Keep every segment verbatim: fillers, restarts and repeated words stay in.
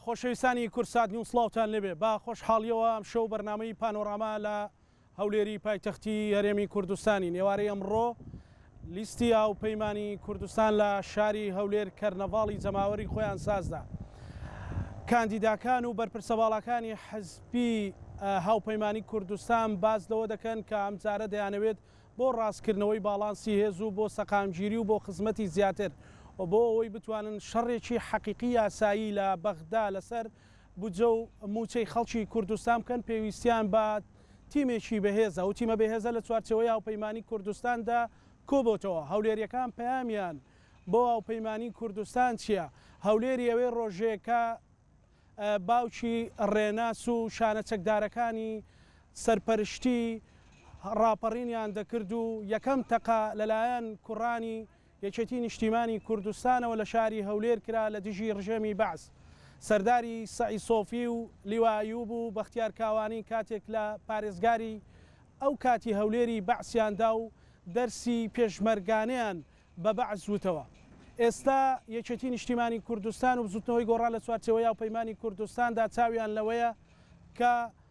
خۆشەویستانی کورسات نیوز سڵاوتان لەبێ با خۆشحاڵیەوە ئەم شەو بەرنامەی پانۆراما لە هەولێری پایتەختی هەرێمی کوردستانی نێوارەی ئەمڕۆ لیستی هاوپەیمانی کوردستان لە شاری هەولێر کەرنەڤاڵی جەماوەری خۆیان سازدا. کاندیداکان و بەرپرسەواڵەکانی حزبی هاوپەیمانی کوردستان باز لەوە دەکەن کە ئەم جارە دەیانەوێت بۆ ڕاستکردنەوەی باڵانسی هێز و بۆ سەقامگیری و بۆ خزمەتی زیاتر و بۆ ئەوەی بتوانن شەڕێکی حەقیقی یاسایی لە بەغدا لەسەر بودجە و موچەی خەڵکی کوردستان بکەن پێویستیان بە تیمێکی بەهێزە و تیمە بەهێزە لە چوارچەوەی هاوپەیمانی کوردستاندا کۆبۆتەوە. هەولێریەکان پەیامیان بۆ هاوپەیمانی کوردستان چییە؟ هەولێری ئەوەی ڕۆژێکە باوکی ڕێناس و شانە چەکدارەکانی سەرپەرشتی ڕاپەڕینیان دەکرد و یەکەم تەقا لەلایەن کوڕانی یەکێتی نیشتیمانی کوردستانەوە لە شاری هەولێر کرا لە دژی ڕژێمی بەعس. سەرداری سەعی سۆفی و لیوایوب و بەختیار کاوانی کاتێک لە پارێزگاری ئەو کاتی هەولێری بەعسیاندا و دەرسی پێشمەرگانیان بە بەعس وتەوە. ئێستا یەکێتی نیشتیمانی کوردستان و بزوتنەوەی گۆڕا لە چوارچەوەی هاوپەیمانی کوردستاندا چاویان لەوەیە کە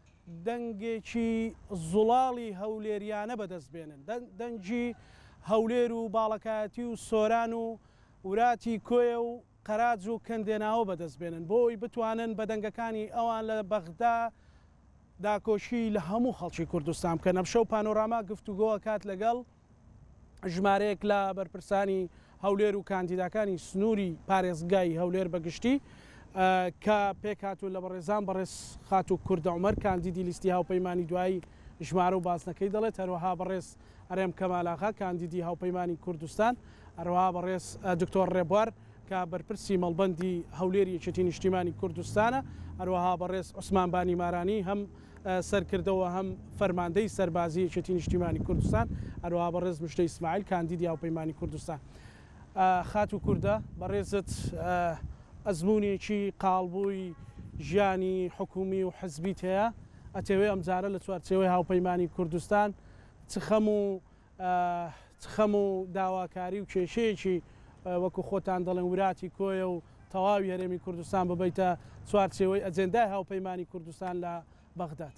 دەنگێکی زوڵاڵی هەولێریانە بەدەست بێنن، دەنگی هەولێر و باڵەکایەتی و سۆران و وراتی کۆیە و قەراج و کەندێناوە بەدەست بێنن بۆ ئەوی بتوانن بە دەنگەکانی ئەوان لە بەغدا داکۆشی لە هەموو خەڵکی کوردستان بکەن. ئەم شەو پانۆراما گفتوگۆ کات لەگەڵ ژمارەیەک لە بەرپرسانی هەولێر و کاندیداکانی سنووری پارێزگای هەولێر بەگشتی کە پێکهاتوو لە بەڕێزان بەڕێز خات و کوردە عومەر کاندیدی لیستی هاوپەیمانی دوایی ژمارە و بازنەکەی دەڵێت، هەروەها بەڕێز ئەرێم کەمالاغا کاندیدی هاوپەیمانی کوردستان، هەروەها بەڕێز دکتۆر ڕێبوار کە بەرپرسی مەڵبەندی هەولێری یەکێتی نیشتیمانی کوردستانە، هەروەها بەڕێز عوسمان بانی مارانی هەم سەرکردەوە هەم فەرماندەی سەربازی یەکێتی نیشتیمانی کوردستان، هەروەها بەڕێز مشتە ئیسماعیل کاندیدی هاوپەیمانی کوردستان. خات و کوردە بەڕێزت ئەزمونێکی قاڵبووی ژیانی حکومی و حزبیت هەیە، ئەتەوێ ئەم جارە لە چوارچەوەی هاوپەیمانی کوردستان چخەم و چخەم و داواکاری و کێشەیەکی وەکو خۆتان دەڵێن وراتی کۆیە و تەواوی هەرێمی کوردستان ببیتە چوارچێوەی ئەجێندای هاوپەیمانی کوردستان لە بەغداد.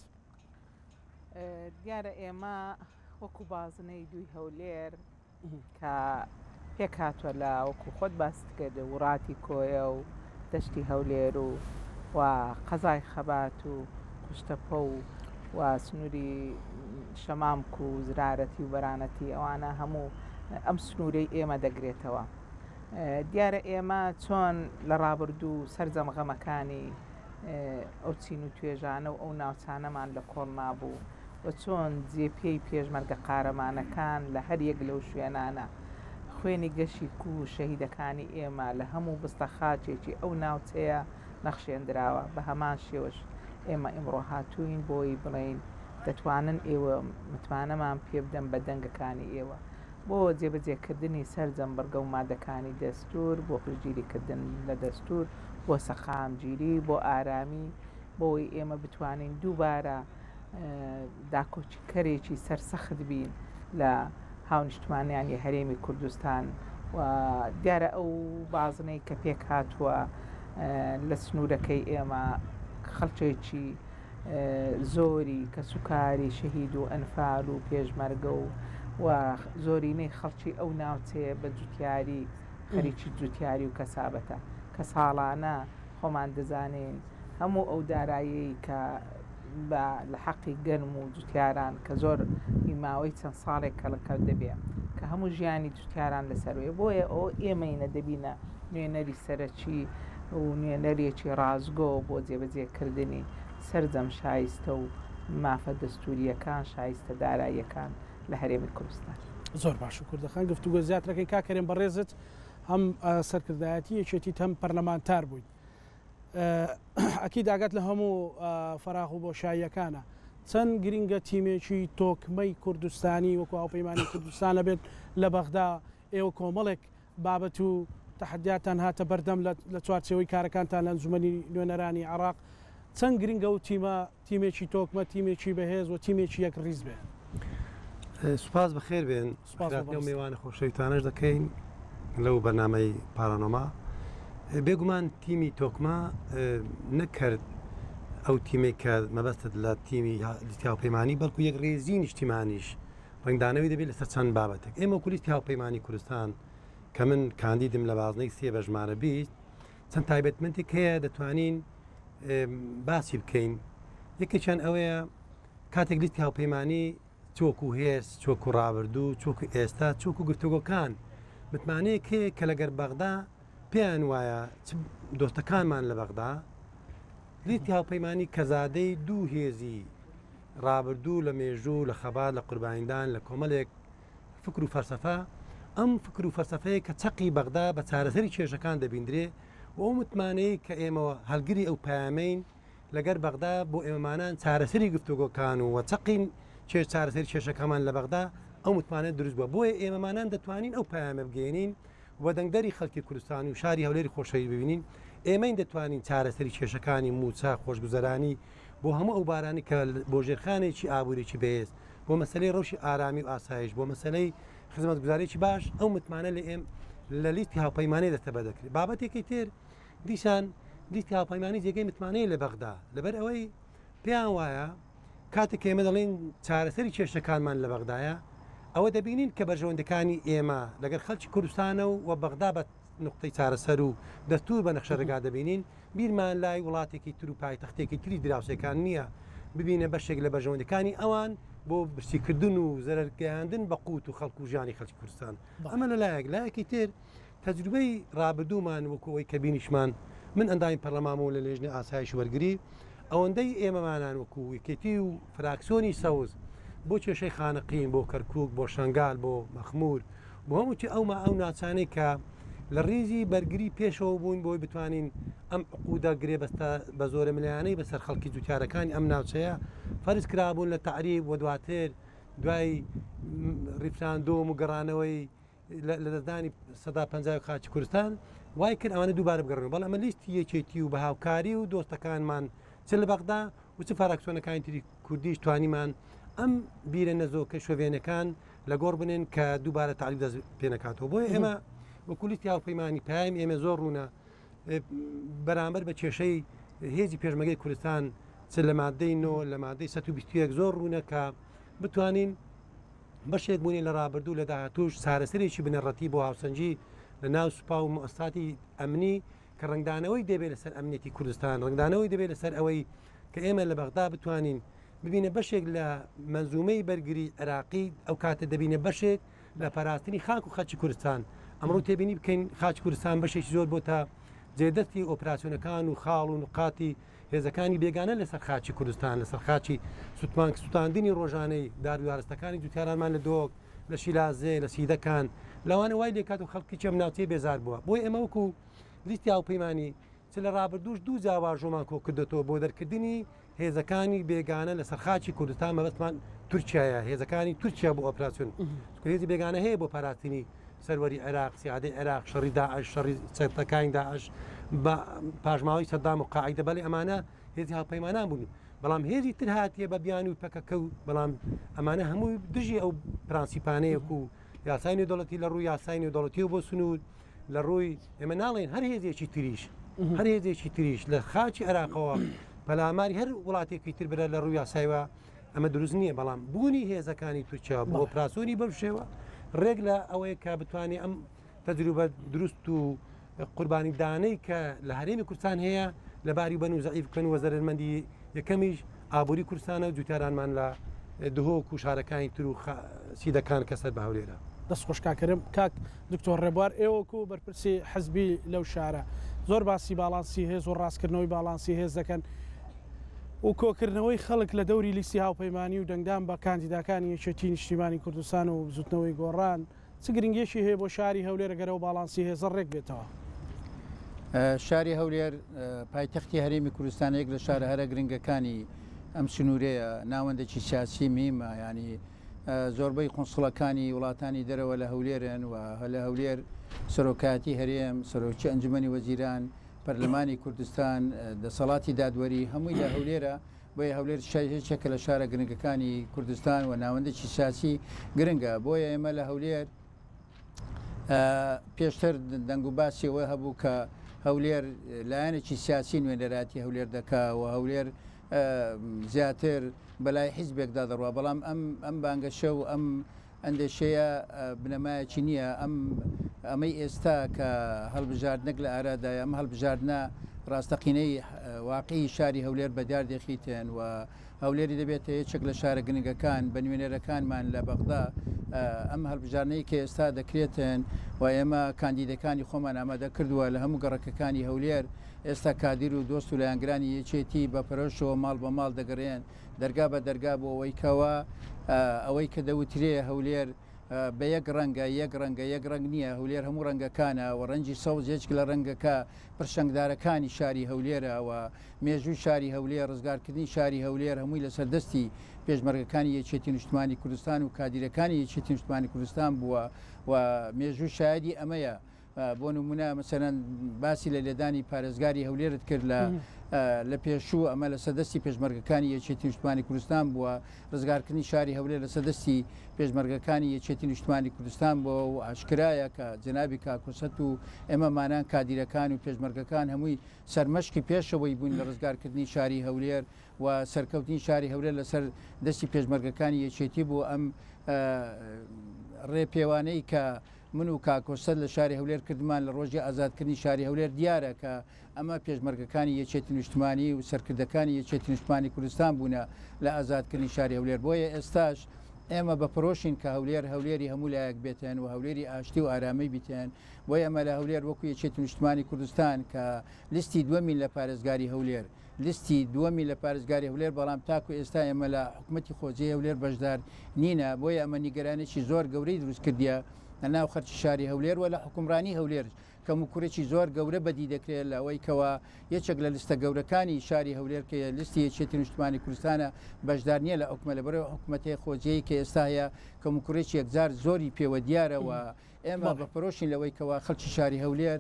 دیارە ئێمە وەکو بازنەی دوی هەولێر کە پێک هاتووە لە وەکو خۆت باست کرد وڕاتی کۆیە و دەشتی هەولێر و و قەزای خەبات و کوشتەپە و و سنووری شەمامک و زرارەتی و بەرانەتی ئەوانە هەموو ئەم سنوورەی ئێمە دەگرێتەوە. دیارە ئێمە چۆن لە ڕابردوو سەرجەمغەمەکانی ئەو چین و توێژانە و ئەو ناوچانەمان لە کۆڵ مابوو و چۆن جێپێی پێشمەرگە قارەمانەکان لە هەر یەک لەو شوێنانە خوێنی گەشی و شەهیدەکانی ئێمە لە هەموو بستە خاچێکی ئەو ناوچەیە نەخشێنراوە. بە هەمان شێوەش ئێمە ئیمڕۆ هاتووین بۆی بڵێین دەتوانن ئێوە متمانەمان پێ بدەن بە دەنگەکانی ئێوە بۆ جێبەجێکردنی سەرجەم بەرگە و مادەکانی دەستور، بۆ پشتگیریکردن لە دەستور، بۆ سەقامگیری، بۆ ئارامی، بۆی ئێمە بتوانین دووبارە داکۆچیکەرێکی سەرسەخت بین لە هاونیشتمانیانی هەرێمی کوردستان. و دیارە ئەو بازنەی کە پێک هاتووە لە سنوورەکەی ئێمە خەڵکێکی زۆری کە سوکاری شەهید و ئەنفال و پێشمەرگە و و زۆرینەی خەڵکی ئەو ناوچەیە بە جوتیاری خەریکی جوتیاری و کەسابەتە کە ساڵانە خۆمان دەزانین هەموو ئەو دارایی کە لە حەقی گەنم و جوتیاران کە زۆر ئیماوەی چەند ساڵێک کەڵەکە دەبێ کە هەموو ژیانی جوتیاران لەسەروێ بۆیە ئەو ئێمەینە دەبینە نوێنەری سەرەکی و نوێنەرێکی ڕازگۆ بۆ جێبەجێکردنی سەرجەم شایستە و مافە دەستوریەکان شایستە داراییەکان لە هەرێمی کوردستان. زۆر باش و کوردەخان گفتوگۆ زیاترەکەی کاکەرێن بەڕێزت هەم سەرکردایەتی یەکێتی هەم پەرلەمانتار بووین. ئەکی داگات لە هەموو فەراغ و بۆشاییەکانە چەند گرینگە تیمێکی تۆکمەی کوردستانی وەکو هاوپەیمانی کوردستان لەبێت لە بەغدا ئێوە کۆمەڵێک بابەت و تەحەدیاتان هاتە بەردەم لە چوارچێوەی کارەکانتان لە ئەنجومەنی نوێنەرانی عێراق چەند گرینگە و تیمە تیمێکی تۆکمە تیمێکی بەهێز و تیمێکی یەک ڕیز بێ. سوپاس بەخێر بێن میوانە خۆشەویستانەش دەکەین لەو بەرنامەی پارانۆما بێگومان تیمی تۆکما نەکرد ئەو تیمێک کە مەبەستت لە تیمی لیتیاوپەیمانی بەڵکو یەک ڕێزی نیشتیمانیش ڕنگدانەوەی دەبێت لەسەر چەند بابەتێک ئێمە کولیستی هاوپەیمانی کوردستان کە من کاندیدم لە بازنەی سێ بە ژمارە بیست چەند تایبەتمەندێک هەیە دەتوانین باسی بکەین یەکێکیان ئەوەیە کاتێک لیستی هاوپەیمانی چۆک و هێز چۆک و ڕابردوو چۆک و ئێستا چۆک و گرتوگۆکان متمانەیەک هەیە کە لەگەر بەغدا پێیان وایە دۆستەکانمان لە بەغدا لیستی هاوپەیمانی کەزادەی دوو هێزی ڕابردوو لە مێژوو لە خەبات لە قوربانیدان لە کۆمەڵێک فکر و فەرسەفە ئەم فکر و فەرسەفەیە کە چەقی بەغدا بە چارەسەری کێشەکان دەبیندرێ و ئەو متمانەی کە ئێمەوە هەلگری ئەو پامەین لەگەر بەغدا بۆ ئێمەمانان چارەسەری گفتوگۆکان و چەقین چێ چارەسەری کێشەکەمان لە بەغدا ئەو متمانە دروست بووە بۆیە ئێمەمانان دەتوانین ئەو پامە بگەێنین و دەنگدەری خەڵکی کوردستان و شاری هەولێری خۆشەوی ببینین ئێمەین دەتوانین چارەسەری کێشەکانی موچە خۆشگوزەرانی بۆ هەموو ئەو بارانی کە بۆ ژێرخانێکی ئابوورێکی بەهێز بۆ مەسلەی ڕەوشی ئارامی و ئاسایش بۆ مەسلەی خزمەت گوزارێکی باش ئەو متمانە لە ئێم لە لیستی هاوپەیمانی دەستەبە دەکرێت بابەتێکی تر دیسان لیستی هاوپەیمانی جێگەی متمانەیە لە بەغدا لەبەر ئەوەی پێیان وایە کاتێک ئێمە دەڵێن چارەسەری کێشەکانمان لە بەغدایە ئەوە دەبینین کە بەرژەوەندەکانی ئێمە لەگەر خەڵکی کوردستانە و بەغدا بە نقطەی چارەسەر و دەستور بە نەخشە ڕێگا دەبینین بیرمان لای وڵاتێکی تر و پایتەختێکی تری دراوسەکان نییە ببینە بەشێک لە بەرژەوەندەکانی ئەوان بۆ برسیکردن و زەرگەیاندن بە قوت و خەڵک و ژیانی خەڵکی کوردستان ئەمە لە لایەک لایەکی تر تەجروبەی ڕابردوومان وەکوەوەی کە بینیشمان من ئەندامی پەرلەمامەوە لە لێژنی ئاسایش وەرگری ئەوەندەی ئێمەمانان وەکو یەکێتی و فراکسیۆنی سەوز بۆ کێشەی خانەقین بۆ کەرکک بۆ شنگال بۆ مەخمور بۆ هەمووی ئەوما ئەو ناچانەی کە لە ڕێزی بەرگری پێشەوە بووین بۆی بتوانین ئەم عقوودە گرێ بەستە بە زۆرە ملیانەی بەسەر خەڵکی جوتیارەکانی ئەم ناوچەیە فەرز کرابوون لە تعریب و دواتر دوای ریفراندۆم و گەڕانەوەی لە دەستدانی سەدا پەنجاوی خاچی کوردستان وای کرد ئەوانە دووبارە بگەڕن بەڵام ئەمە لیستی یەکێتی و بە هاوکاری و دۆستەکانمان چ لە بەغدا و چ فراکسیۆنەکانی تری کوردیش توانیمان ئەم بیرە نەزۆکە شوێنەکان لە گۆڕ بنێن کە دووبارە تعریب دەست پێ نەکاتەوە بۆیە ئێمە وەکولیتی هاوپەیمانی پایم ئێمە زۆر ڕوونە بەرامبەر بە کێشەی هێزی پێشمەگەی کوردستان چ لە مادەی نۆ لە مادەی سە و بیست و یەک زۆر ڕوونە کە بتوانین بەشێک بوونی لە ڕابردوو لە داهاتوش چارەسەرێکی بنەڕەتی بۆ هاوسەنجی لە ناو سوپا و مؤسساتی ئەمنی کە ڕنگدانەوەی دەبێت لەسەر ئەمنێتی کوردستان ڕنگدانەوەی دەبێت لەسەر ئەوەی کە ئێمە لە بەغدا بتوانین ببینە بەشێک لە منزومەی بەرگری عراقی ئەو کاتە دەبینە بەشێک لە پاراستنی خاک و خەچی کوردستان ئەمڕۆ تێبینی بکەین خاچ کوردستان بەشێکی زۆر بۆ تا جێدەستی ئۆپراسسیۆنەکان و خاڵ و نقاتی هێزەکانی بێگانە لەسەر خاچی کوردستان لەسەر خاچی سوتمان سووتاندنی ڕۆژانەی داروارستەکانی جوتیارانمان لە دۆک لە شیلازێ لە سیدەکان لەوانە وای لێکات و خەڵکی چەم ناوچەی بێزار بووە بۆی ئێمە وەکو لیستی هاوپەیمانی چ لە ڕابردوش دوو جاواژۆمان کۆ کردێتەوە بۆ دەرکردنی هێزەکانی بێگانە لەسەر خاچی کوردستان مەبەستمان تورکایە هێزەکانی تورکیا بۆ ئۆپراسسیۆن هێزی بێگانە هەیە بۆ پاراستنی سەروەری عێراق سیادەی عێراق شەڕی داعش شەڕی چەرتەکانی داعش بە پاژماوەی سەدام و قاعیدە بەڵێ ئەمانە هێزی هاوپەیمانان بوون بەڵام هێزی تر هاتیە بە بیان و پەکەکە و بەڵام ئەمانە هەمووی دژی ئەو پرانسیپانەیەک و یاسای نێودەوڵەتی لە ڕووی یاسای نێودەوڵەتی و بۆ سنوود لە ڕووی ئێمە ناڵێن هەر هێزێکی تریش هەر هێزێکی تریش لە خاچی عێراقەوە پەلاماری هەر وڵاتێکی تر برە لە ڕووی یاسایوە ئەمە دروست نییە بەڵام بوونی هێزەکانی تورکیا بۆ ئۆپراسسیۆنی بەم شێوە ڕێک لە ئەوەیە کە بتوانێت ئەم تەجروبە دروست و قوربانی دانەی کە لە هەرێمی کوردستان هەیە لەباری بن و زەعیف بکەن و زەرمەندی یەکەمیش ئابووری کوردستانە و جوتیارانمان لە دهۆک و شارەکانی تر و سیدەکان کەسەر بە هەولێرە دەست خۆشکاکەرم کاک دکتۆر ڕێبوار ئێوەکو بەرپرسی حەزبی لەو شارە زۆر باسی باڵانسی هێز و ڕاستکردنەوەی باڵانسی هێز دەکەن و کۆکردنەوەی خەڵک لە دەوری لیستی هاوپەیمانی و دەنگدان بە کاندیداکانی یەکێتی نیشتیمانی کوردستان و بزوتنەوەی گۆڕان چ گرنگێکی هەیە بۆ شاری هەولێر گەرەوە باڵانسی هێزە ڕێک بێتەوە شاری هەولێر پایتەختی هەرێمی کوردستان یەک لە شارە هەرە گرنگەکانی ئەم سنوورەیە ناوەندێکی سیاسی میمە ینی زۆربەی قونسڵەکانی وڵاتانی دەرەوە لە هەولێرن و لە هەولێر سەرۆکاتی هەرێم سەرۆکی ئەنجومەنی وەزیران پەرلەمانی کوردستان دەسەڵاتی دادوەری هەمووی لە هەولێرە بۆیە هەولێر شایەکە لە شارە گرنگەکانی کوردستان و ناوەندێکی سیاسی گرنگە بۆیە ئێمە لە هەولێر پێشتر دەنگ و باسیەوە هەبوو کە هەولێر لایەنێکی سیاسی نوێنەراتی هەولێر دەکا و هەولێر زیاتر بەلای حیزبێکدا دەڕوە بەڵام ئەم ئەم بانگەشە و ئەم ئەندێشەیە بنەمایەکی نییە ئەم ئەمەی ئێستا کە هەڵبژاردنەک لە ئارادایە ئەم هەڵبژاردنە ڕاستەقینەی واقعی شاری هەولێر بەدار دەخیتێن و هەولێری دەبێتە یەکێک لە شارە گرنگەکان بە نوێنەرەکانمان لە بەغدا ئەم هەڵبژارنەی کە ئێستا دەکرێتن و ئێمە کاندیدەکانی خۆمان ئامادە کردووە لە هەموو گەڕەکەکانی هەولێر ئێستا کادیر و دۆست و لایەنگرانی یەکێتی بە پەرۆشەوە ماڵ بە ماڵ دەگەڕێن دەرگا بە دەرگا بۆ ئەوەی کەوە ئەوەی کە دەوترێ هەولێر بە یەک ڕەنگە یەک ڕەنگە یەک ڕنگ نییە هەولێر هەموو ڕەنگەکانە و ڕەنجی سەوز یەک لە ڕەنگەکە پرشنگدارەکانی شاری هەولێرەوە مێژووی شاری هەولێر ڕزگارکردنی شاری هەولێر هەمووی لە سەردەستی پێشمەرگەکانی یەکێتی نیشتمانی کوردستان و کادیرەکانی یەکێتی نیشتمانی کوردستان بووە و مێژوو شایدی ئەمەیە بۆ نمونە مەسەرەن باسی لە لێدانی پارێزگاری هەولێرت کرد لە لە پێشوو ئەمە لە سەدەستی پێشمەرگەکانی یەکێتی نیشتمانی کوردستان بووە ڕزگارکردنی شاری هەولێر لە سەدەستی پێشمەرگەکانی یەکێتی نیشتمانی کوردستان بووە و ئاشکرایە کە جەنابی کاکوسەت و ئێمەمانان کادیرەکان و پێشمەرگەکان هەمووی سەرمەشکی پێشەوەی بوون لە ڕزگارکردنی شاری هەولێر و سەرکەوتنی شاری هەولێر لەسەر دەستی پێشمەرگەکانی یەکێتی بوو ئەم ڕێپێوانەی کە من و کاکۆسەد لە شاری هەولێر کردمان لە ڕۆژی ئازادکردنی شاری هەولێر دیارە کە ئەمە پێشمەرگەکانی یەکێتی نیشتمانی و سەرکردەکانی یەکێتی نیشتمانی کوردستان بوونە لە ئازادکردنی شاری هەولێر بۆیە ئێستاش ئێمە بە پرۆشین کە هەولێر هەولێری هەموو لایەک بێتن و هەولێری ئاشتی و ئارامی بیتێن بۆی ئەمە لە هەولێر وەکو یەکێتی نیشتمانی کوردستان کە لیستی دووەمین لە پارێزگاری هەولێر لیستی دووەمی لە پارێزگاری هەولێر بەڵام تاکو ئێستا ئێمە لە حکوومەتی خۆجێ هەولێر بەشدار نینە بۆیە ئەمە نیگەرانێکی زۆر گەورەی دروست کردیە لە ناو خەرچی شاری هەولێر و لە حکومڕانی هەولێر کەم و کوورێکی زۆر گەورە بەدی دەکرێت لە ئەوەی کەوە یەکێک لە لیستە گەورەکانی شاری هەولێر کە لیستی یەکێتی نیشتمانی کوردستانە بەشدار نییە لە حکومە لەبەرەوە حکوومەتی خۆجەیە کە ئێستا هەیە کەم و کوورێکی یەکجار زۆری پێوە دیارەوە ئێمە بە پرۆشین لەوەی کەوە خەڵکی شاری هەولێر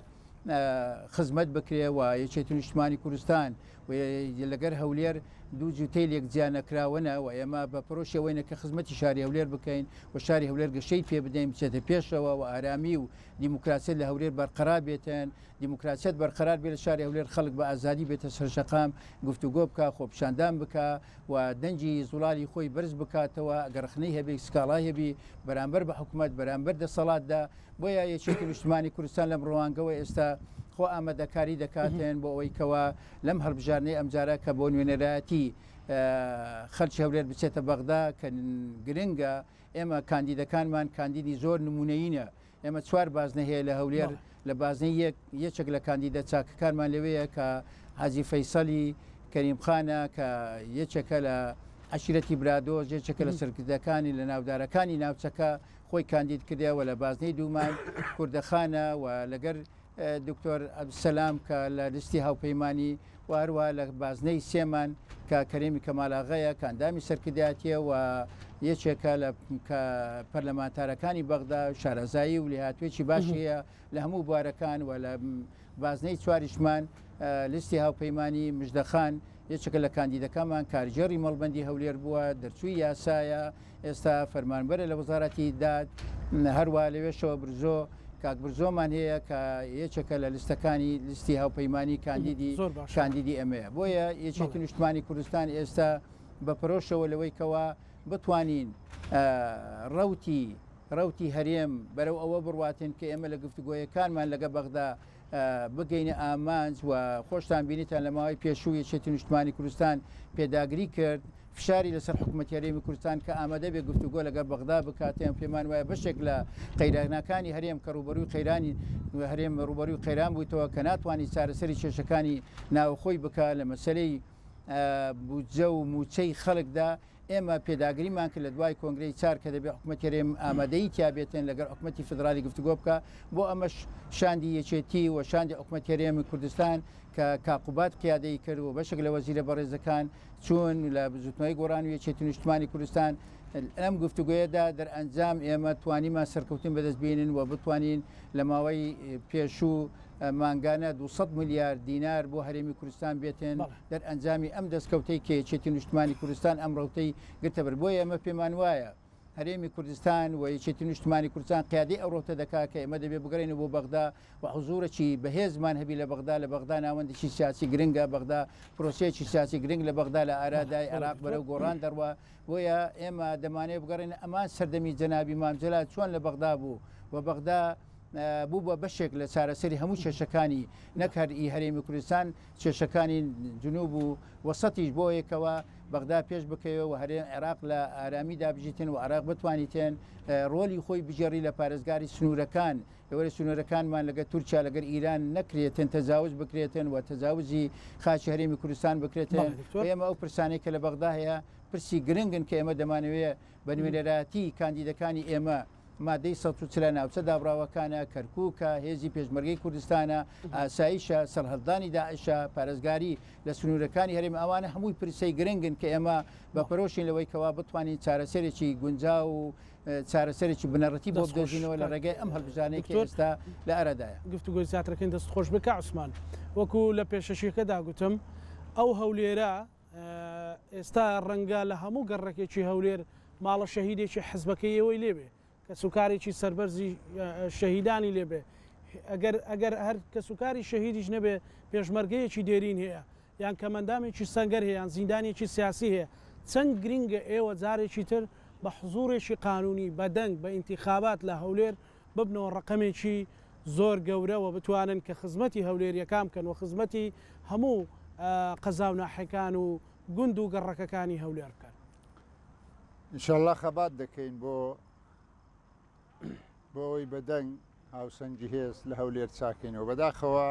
خزمەت بکرێ و یەکێتی نیشتمانی کوردستان و لەگەر هەولێر دوو جوتەی لێک جیان نەکراوەنە و ئێمە بە پرۆشەوەینە کە خزمەتی شاری هەولێر بکەین و شاری هەولێر گەشەی پێ بدەین بچێتە پێشەوە و ئارامی و دیموکراسیت لە هەولێر بەرقەرار بێتن دیموکراسیت بەرقەرار بێت لە شاری هەولێر خەڵک بە ئازادی بێتە سەرشەقام گفتوگۆ بکە خۆپیشاندان بکە و دەنجی زوڵالی خۆی بەرز بکاتەوە گەرخنەی هەبێ سکاڵای هەبی بەرامبەر بە حکوومەت بەرامبەر دەسەڵاتدا بۆیە یەکێتی نیشتمانی کوردستان لەم ڕەوانگەوە ئێستا خۆ ئامادەکاری دەکاتێن بۆ ئەوەی کەوە لەم هەڵبژارنەی ئەمجارە کە بۆ نوێنەرایەتی خەڵکی هەولێر بچێتە بەغدا کە گرنگە ئێمە کاندیدەکانمان کاندیدی زۆر نمونەیینە ئێمە چوار بازنە هەیە لە هەولێر لە بازنەی یەکێک لە کاندیدە چاکەکانمان لەوەیە کە حاجی فەیسەلی کەریمخانە کە یەکێکە لە عەشیرەتی برادۆز یەکێکە لە سەرکردەکانی لە ناودارەکانی ناوچەکە خۆی کاندید کردەوە لە بازنەی دوومان کوردەخانە و لەگەر دکتۆر عەبدولسەلام کە لە لیستی هاوپەیمانی و هەروە لە بازنەی سێمان کە کەریمی کەماڵاغەیە کاندامی سەرکردایەتیە و یەکێکە لە پەرلەمانتارەکانی بەغدا شارەزایی و لێهاتوێکی باشیە لە هەموو بوارەکان و لە بازنەی چواریشمان لیستی هاوپەیمانی مژدەخان یەکێکە لە کاندیدەکانمان کارژێڕی مەڵبەندی هەولێر بووە دەرچووی یاسایە ئێستا فەرمانبەرە لە وەزارەتی داد هەروە لەوێشەوە برزۆ کاک برزۆمان هەیە کە یەکێکە لە لیستەکانی لیستی هاوپەیمانی کاندیدی کاندیدی ئەمەیە بۆیە یەکێتی نیشتمانی کوردستان ئێستا بە پرۆشەوە لەوەی کەوە بتوانین ڕەوتی ڕەوتی هەرێم بەرەو ئەوە بڕواتن کە ئێمە لە گفتوگۆیەکانمان لەگە بەغدا بگەینە ئامانج و خۆشتان بینیتان لە ماوەی پێشوو یەکێتی نیشتمانی کوردستان پێداگری کرد فشاری لەسەر حکوومەتی هەرێمی کوردستان کە ئامادە بێ گفتوگۆ لەگەر بەغدا بکاتێن پێمان وایە بەشێک لە قەیرانەکانی هەرێم کە ڕوبەرووی قەیرانی هەرێم ڕوبەرووی قەیران بوویتەوە کە ناتوانانی چارەسەری کێشەکانی ناوخۆی بکە لە مەسلەی بودجە و موچەی خەڵکدا ئێمە پێداگریمان کرد لە دوای کۆنگرەی چار کە دەبێت حکوومەتی هەرێم ئامادەی تیابێتن لەگەر حکوومەتی فدرالی گفتوگۆ بکە بۆ ئەمەش شاندی یەکێتی و شاندی حکوومەتی هەرێمی کوردستان کە کاقوبات قیادەی کرد و بەشێک لە وەزیرە بەڕێزەکان چوون لە بزوتنەوەی گۆڕان و یەکێتی نیشتمانی کوردستان ئەم گفتوگوۆیەدا دەرئەنجام ئێمە توانیمان سەرکەوتن بەدەستبێنن و بتوانین لە ماوەی پێشوو مانگانە دووسەد میلیارد دینار بۆ هەرێمی کوردستان بێتن دەرئەنجامی ئەم دەستکەوتەی کە یەکێتی نیشتمانی کوردستان ئەم ڕەوتەی گرتە بەر بۆیە ئەمە پێمان وایە هەرێمی کوردستان و یەکێتی نیشتمانی کوردستان قیادی ئەوڕۆتە دەکات کە ئێمە دەبێ بگەڕێن بۆ بەغدا و حوزورێکی بەهێزمان هەبی لە بەغدا لە بەغدا ناوەندێکی سیاسی گرنگە بەغدا پرۆسەیەکی سیاسی گرنگ لە بەغدا لە ئارادای عێراق بەرەو گۆڕان دەڕوە بۆیە ئێمە دەمانێت بگەڕێن ئەمان سەردەمی جەنابی مامجەلات چۆن لە بەغدا بوو و بەغدا بوو بە بەشێک لە چارەسەری هەموو کێشەکانی نەکاری هەرێمی کوردستان کێشەکانی جنوب و وەسەتیش بۆ یەکەوە بەغدا پێش بکەوە و هەرێ عێراق لە ئارامی دابژیتن و عراق بتوانیتێن ڕۆلی خۆی بژێڕی لە پارێزگاری سنوورەکان لەوەرە سنوورەکانمان لەگە تورکیا لەگەر ئیران نەکرێتن تەجاوز بکرێتن و تەجاوزی خاچی هەرێمی کوردستان بکرێتن ئێمە ئەو پرسانەی کە لە بەغدا هەیە پرسی گرنگن کە ئێمە دەمانەوێت بە نوێنەراتی کاندیدەکانی ئێمە مادەی سەد و چلە ناوچە دابراوەکانە کەرکووکە هێزی پێشمەرگەی کوردستانە ئاساییشە سەرهەڵدانی داعشە پارێزگاری لە سنوورەکانی هەرێم ئەوانە هەمووی پرسەی گرنگن کە ئێمە بە پەرۆشین لەوەی کەوا بتوانین چارەسەرێکی گونجا و چارەسەرێکی بنەڕەتی بۆ بدۆزینەوە لە ڕێگەی ئەم هەڵبژانەی کە ئێستا لە ئارادایە گفتوگۆی زیاترەکەین دەست خۆش بکە عوسمان وەکو لە پێشەشیەکەدا گوتم ئەو هەولێرە ئێستا ڕەنگە لە هەموو گەڕێکێکی هەولێر ماڵە شەهیدێکی حەزبەکەیەوەی لێبێ کە سوکارێکی سەربەرزی شەهیدانی لێبێ ئەگەر هەر کە سوکاری شەهیدیش نەبێ پێشمەرگەیەکی دێرین هەیە یان کەمەندامێکی سەنگەر هەیە یان زیندانێکی سیاسی هەیە چەند گرنگە ئێوە جارێکی تر بە حزوڕێکی قانونی بەدەنگ بە ئینتیخابات لە هەولێر ببنەوە ڕقەمێکی زۆر گەورەوە بتوانن کە خزمەتی هەولێریەکان بکەن و خزمەتی هەموو قەزا و ناحەکان و گوند و گەڕەکەکانی هەولێر بکەن. ئینشاءالله خەبات دەکەین بۆ بۆەوەی بەدەنگ هاوسەنگی هێز لە هەولێر چاکەینەوە بەداخەوە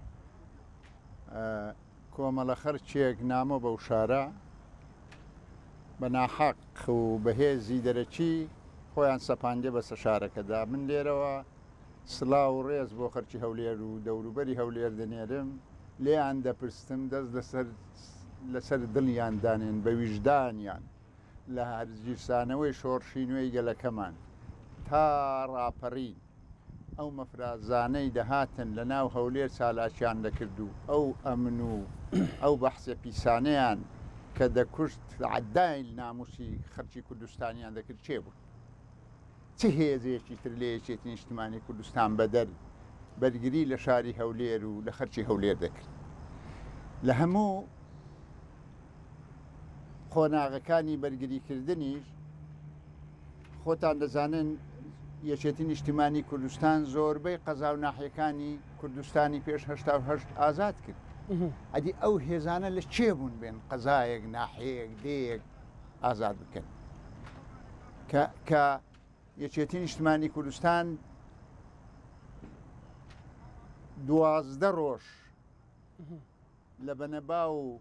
کۆمەڵە خەرچێک نامە بەو شارە بە ناحەق و بەهێزی دەرەکی خۆیان سەپاندێ بەسە شارەکەدا من لێرەوە سڵاو و ڕێز بۆ خەرکی هەولێر و دەوروبەری هەولێر دەنێرم لێیان دەپرستم دەست لەسەر لەسەر دڵیان دانێن بە ویژدانیان لە هەرگیرسانەوەی شۆڕشی نوێی گەلەکەمان تا ڕاپەڕین ئەو مەفرازانەی دەهاتن لە ناو هەولێر چالاکیان دەکرد و ئەو ئەمن و ئەو بەحسە پیسانەیان کە دەکوشت عەدای ناموسی خەرکی کوردستانیان دەکرد چێ بوو؟ چه هێزێکی تر لە یەکێتی نیشتیمانی کوردستان بەدەر بەرگری لە شاری هەولێر و لە خەرکی هەولێر دەکرد لە هەموو خۆناغەکانی بەرگریکردنیش خۆتان دەزانن یەکێتی نیشتیمانی کوردستان زۆربەی قەزا و ناحیەکانی کوردستانی پێش هەشتا و هەشت ئازاد کرد ئەدی ئەو هێزانە لە چێ بوون بێن قەزایەک ناحەیەک دەیەک ئازاد بکەن کە یەکێتی نیشتیمانی کوردستان دوازدە ڕۆژ لە بەنەبا و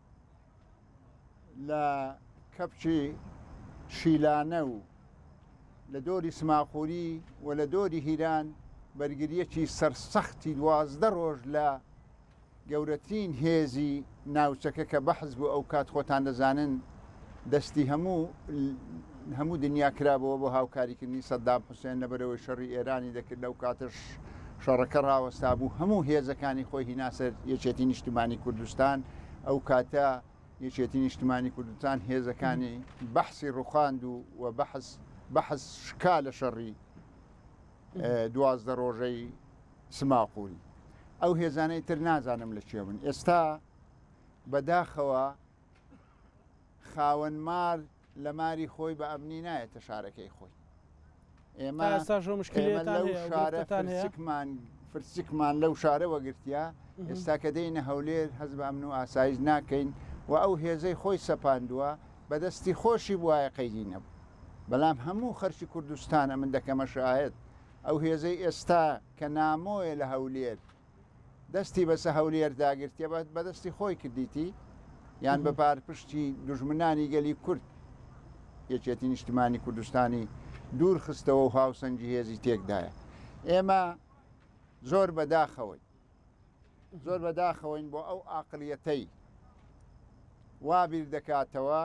لە کەپچی شیلانە و لە دۆری سماخوری و لە دۆری هیران بەرگریەکی سەرسەختی دوازدە ڕۆژ لە گەورەترین هێزی ناوچەکە کە بەحز بوو ئەو کات خۆتان دەزانن دەستی هەموو هەموو دنیا کرابەوە بۆ هاوکاریکردنی سەدام حوسێن لەبەرەوەی شەڕی ئێرانی دەکرد لەو کاتش شەڕەکە ڕاوەستا بوو هەموو هێزەکانی خۆی هیناسەر یەکێتی نیشتیمانی کوردستان ئەو کاتە یەکێتی نیشتیمانی کوردستان هێزەکانی بەحسی ڕوخاند و و بەحس بەحس شکا لە شەڕی دوازدە ڕۆژەی سماقوری ئەو هێزانەی تر نازانم لە چێ بن ئێستا بەداخەوە خاوەن مار لە ماری خۆی بە ئەمنی نایەتە شارەکەی خۆی ئێمە لەو شارە فرسکمان فرسکمان لەو شارە وەگرتیا ئێستا کە دەینە هەولێر هەز بە ئەمن و ئاسایش ناکەین و ئەو هێزەی خۆی سەپاندووە بەدەستی خۆشی بواە قەیدی نەبوو بەڵام هەموو خەرکی کوردستانە من دەکەمە شاهد ئەو هێزەی ئێستا کە نامۆیە لە هەولێر دەستی بەسە هەولێر داگرتێ بەدەستی خۆی کردیتی یان بە پارپشتی دوژمنانی گەلی کورد یەکێتی نیشتیمانی کوردستانی دوور خستەوە و هاوسەنگی هێزی تێکدایە ئێمە زۆر بەداخەوەی زۆر بەداخەوەین بۆ ئەو ئاقلیەتەی وابیر دەکاتەوە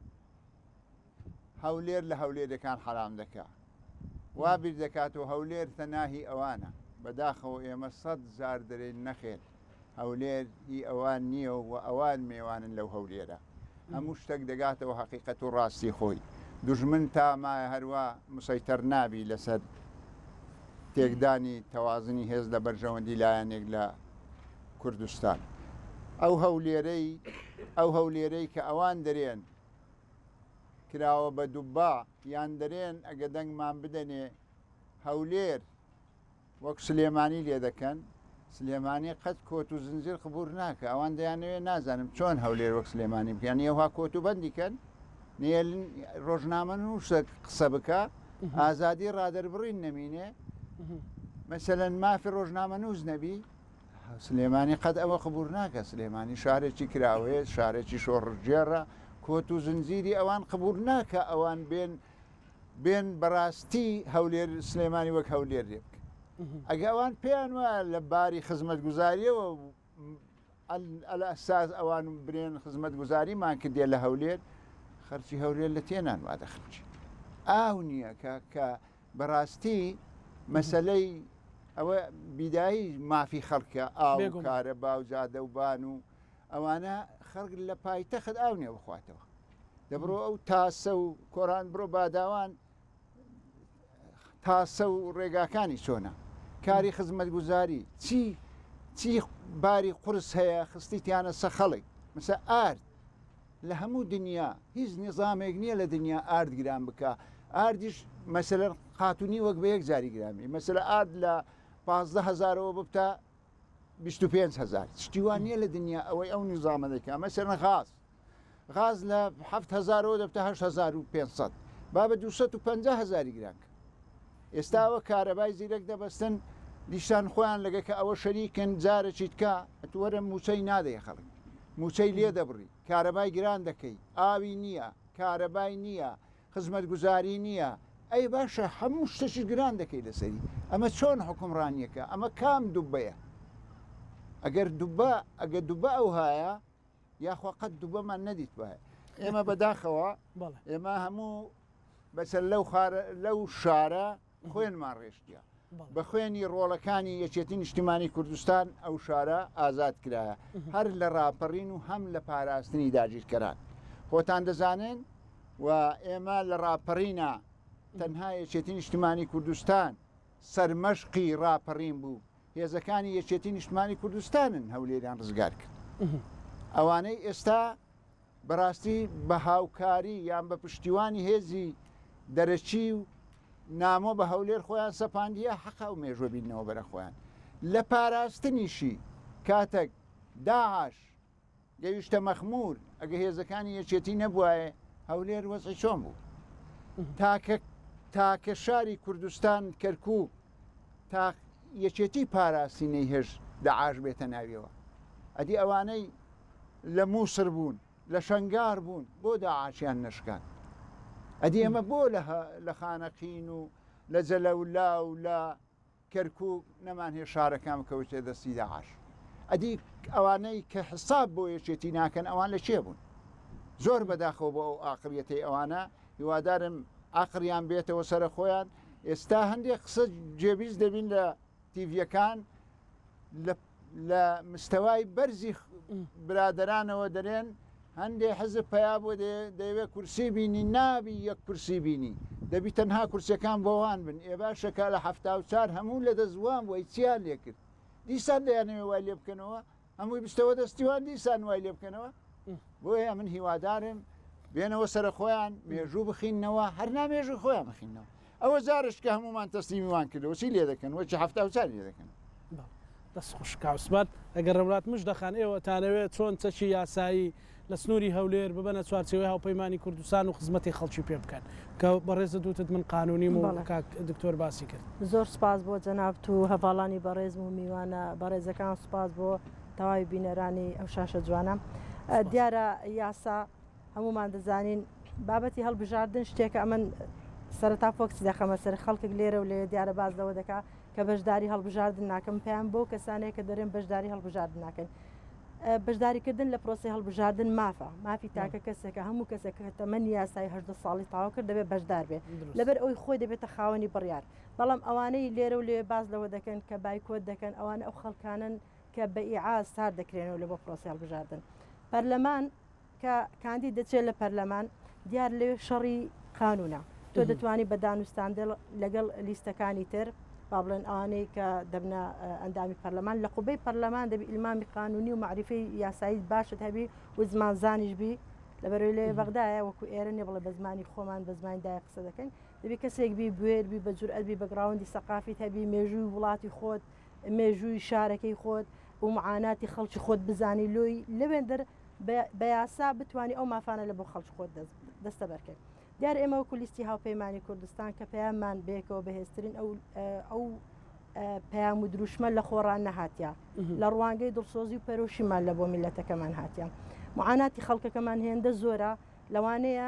هەولێر لە هەولێرەکان حرام دەکات وابیر دەکاتەوە هەولێر تەناهی ئەوانە بەداخەوە ئێمە سەد زار دەرێن نەخێن هەولێر هی ئەوان نییە و ئەوان میێوانن لەو هەولێرە هەموو شتێک دەگاتەوە حەقیقەت و ڕاستی خۆی دوژمن تا مایە هەروە مسەیتەر نابی لەسەر تێکدانی تەوازنی هێز لە بەرژەوەندی لایەنێک لە کوردستان. ئەو هەولێرەی ئەو هەولێرەی کە ئەوان دەرێن کراوە بە دووبا یان دەرێن ئەگە دەنگمان بدەنێ هەولێر وەک سلێمانی لێ دەکەن، سلێمانی قەت کۆت و زنجیر قبور ناکە، ئەوان دەیانەوێت نازانم چۆن هەولێر وەک سلێمانی بکەن، یەوها کۆت و بەندیکەن نێلن ڕۆژنامە نووسە قسە بکە ئازادی ڕادەربڕین نەمینێ مەسەلەن مافی ڕۆژنامە نووس نەبی سلێمانی قەت ئەوە قبور ناکە، سلێمانی شارێکی کراوەیە، شارێکی شۆڕژێڕە، کۆت و زنجیری ئەوان قبور ناکە ئەوان بێن بێن بەڕاستی هەولێر سلێمانی وەک هەولێر لێ بکە. ئەگە ئەوان پێیان وایە لە باری خزمەت گوزاریەوە ئەساس ئەوان برێن خزمەت گوزاریمان کردێ لە هەولێر، خەرچی هەولێر لە تێنان وادە خەرچی ئاو نییە کە کە بەڕاستی مەسلەی ئەوە بیدایی مافی خەڵکە ئاو کارە باو جادە و بان و ئەوانە خەڵک لە پایتەخت ئاو نیە بخواتەوە دەبڕۆ ئەو تاسە و کۆران بڕۆ باداوان تاسە و ڕێگاکانی چۆنە کاری خزمەت گوزاری چی چی باری قرس هەیە خستیتیانە سە خەڵک مەسە ئارد لە هەموو دنیا هیچ نظامێک نییە لە دنیا ئارد گران بکە، ئاردیش مەسەلەن قاتونی وەک بە یەک جاری گرامی مەسەلە ئارد لە پازدە هەزارەوە ببتە بیست و پێنج هەزار شتیوان نییە لە دنیا ئەوەی ئەو نظامە دەکە مەسەلەن غاز غاز لە هەفت هەزارەوە دەبتە هەشت هەزار و پێنجسەد با بە دووسەد و پەنجا هەزاری گرانکە. ئێستاوە کارەبای زیرەک دەبەستن دیشان خۆیان لەگە کە ئەوە شەریکن جارەچیت کە ئەتوەرە موچەی نادەیە خەڵک موچەی لێ دەبڕی کارەبای گران دەکەی ئاوی نییە کارەبای نییە خزمەت گوزاری نییە ئەی باشە هەموو شتەشی گران دەکەی لەسەری ئەمە چۆن حکومڕانیەکە ئەمە کام دووبەیە ئەگەر دووبە ئەگە دووبە ئەو هایە یاخوا قەت دووبەمان نەدیت بایە ئێمە بەداخەوە ئێمە هەموو بەسەر لەو لەو شارە خوێنمان ڕێشتە بە خوێنی ڕۆڵەکانی یەکێتی نیشتیمانی کوردستان ئەو شارە ئازاد کرایە هەر لە ڕاپەڕین و هەم لە پاراستنی داگیرکەران خۆتان دەزانن و ئێمە لە ڕاپەڕینە تەنها یەکێتی نیشتیمانی کوردستان سەرمەشقی ڕاپەڕین بوو هێزەکانی یەکێتی نیشتیمانی کوردستانن هەولێریان ڕزگار کرد ئەوانەی ئێستا بەڕاستی بە هاوکاری یان بە پشتیوانی هێزی دەرەچی و نامۆ بە هەولێر خۆیان سەپاندیە حەقا و مێژوە بینەوە بەرە خۆیان لە پاراستنیشی کاتێک داعش گەیشتە مەخمور ئەگە هێزەکانی یەکێتی نەبوایە هەولێر وەزعی چۆن بوو تاکە تاکە شاری کوردستان کەرکووک تا یەکێتی پاراستینەی هێژ داعش بێتە ناویەوە ئەدی ئەوانەی لە مووسر بوون لە شەنگار بوون بۆ داعاشیان نشکان ئەدی ئەمە بۆ لە خانەقین و لە جەلەولا و لە کەرکووک نەمان هێ شارەکان کەوتێ دەستی داعش ئەدی ئەوانەی کە حساب بۆ یەکێتی ناکەن ئەوان لە چێ بوون زۆر بەداخەوە بۆ ئەو ئاقریەتی ئەوانە هیوادارم ئاقریان بێتەوە سەر خۆیان ئێستا هەندێک قسە جێبیز دەبین لە تیڤیەکان لە مستەوای بەرزی برادرانەوە دەرێن هەندێ حەزب پیا بۆ دەیەوێت کورسی بینی نابی یەک کورسی بینی دەبی تەنها کورسەکان بۆوان بن ئێ باشەکە لە هەفتا و چار هەموو لە دەزوان وی چیان لێ کرد دیسان دەیانەوێ وای لێ بکەنەوە هەمووی بستەوە دەستیوان دیسان وای لێ بکەنەوە بۆیە من هیوادارم بێنەوە سەر خۆیان مێژوو بخینەوە هەر نامێژوو خۆیان بخینەوە ئەوە جارش کە هەمومان تەسلیمیوان کردەوە چی لێ دەکەن وەچی هەفتا و چار لێ دەکەن دەست خوشکاوسمان ئەگەر ڕێبرات مش دەخان ئێوە تانەوێت چۆن چەکی یاسایی لە سنووری هەولێر ببەنە چوارچێوەی هاوپەیمانی کوردستان و خزمەتی خەڵکی پێ بکەن کە بەڕێزە دووتت من قانونیم و دکتۆر باسی کرد زۆر سپاس بۆ جەنابەت و هەڤاڵانی بەڕێزم و میوانە بەڕێزەکان سپاس بۆ تەواوی بینەرانی ئەو شاشە جوانە دیارە یاسا هەمومان دەزانین بابەتی هەڵبژاردن شتێکە ئەمن سەرەتا فۆکسی دەخەمە سەر خەڵکێک لێرە و لێ دیارە باز لەوە دەکا کە بەشداری هەڵبژاردن ناکەم پێیان بۆ کەسانەیە کە دەرێن بەشداری هەڵبژاردن ناکەن بەشداریکردن لە پرۆسی هەڵبژاردن مافە مافی تاکە کەسێکە هەموو کەسێک کە تەمەنی یاسای هەژدە ساڵی تاوا کرد دەبێت بەشدار بێت لەبەر ئەوی خۆی دەبێتە خاوەنی بڕیار بەڵام ئەوانەی لێرە و لێ باز لەوە دەکەن کە بایکۆت دەکەن ئەوانە ئەو خەڵکانن کە بە ئیعاز سار دەکرێنەوە لە بۆ پرۆسی هەڵبژاردن پەرلەمان کە کاندی دەچێت لە پەرلەمان دیار لێ شەڕی قانونە تۆ دەتوانانی بە دانوستاندە لەگەڵ لیستەکانی تر با بڵێن ئەوانەی کە دەبنە ئەندامی پەرلەمان لە قوبەی پەرلەمان دەبی ئیلمامی قانونی و معریفەی یاسایی باشت هەبی و زمانزانیش بی لەبەرەوەی لێ بەغدایە وەکو ئێرە نیە بڵێ بە زمانی خۆمان بە زمانی دای قسە دەکەین دەبی کەسێک بی بوێربی بە جورئەتبی بە گراوندی سەقافیت هەبی مێژووی وڵاتی خۆت مێژووی شارەکەی خۆت و معاناتی خەڵکی خۆت بزانی لۆی لەوێن دەر بە یاسا بتوانانی ئەو مافانە لە بۆ خەڵکی خۆت دەستە بەرکەین دیار ئێمە وەکو لیستی هاوپەیمانی کوردستان کە پەیاممان بێکەوە بەهێزترین ئەو ئەو پەیام و دروشمە لە خۆڕان نەهاتیە لە ڕوانگەی دڵسۆزی و پەرۆشیمان لە بۆ میلەتەکەمان هاتیە معاناتی خەڵکەکەمان هێندە زۆرە لەوانەیە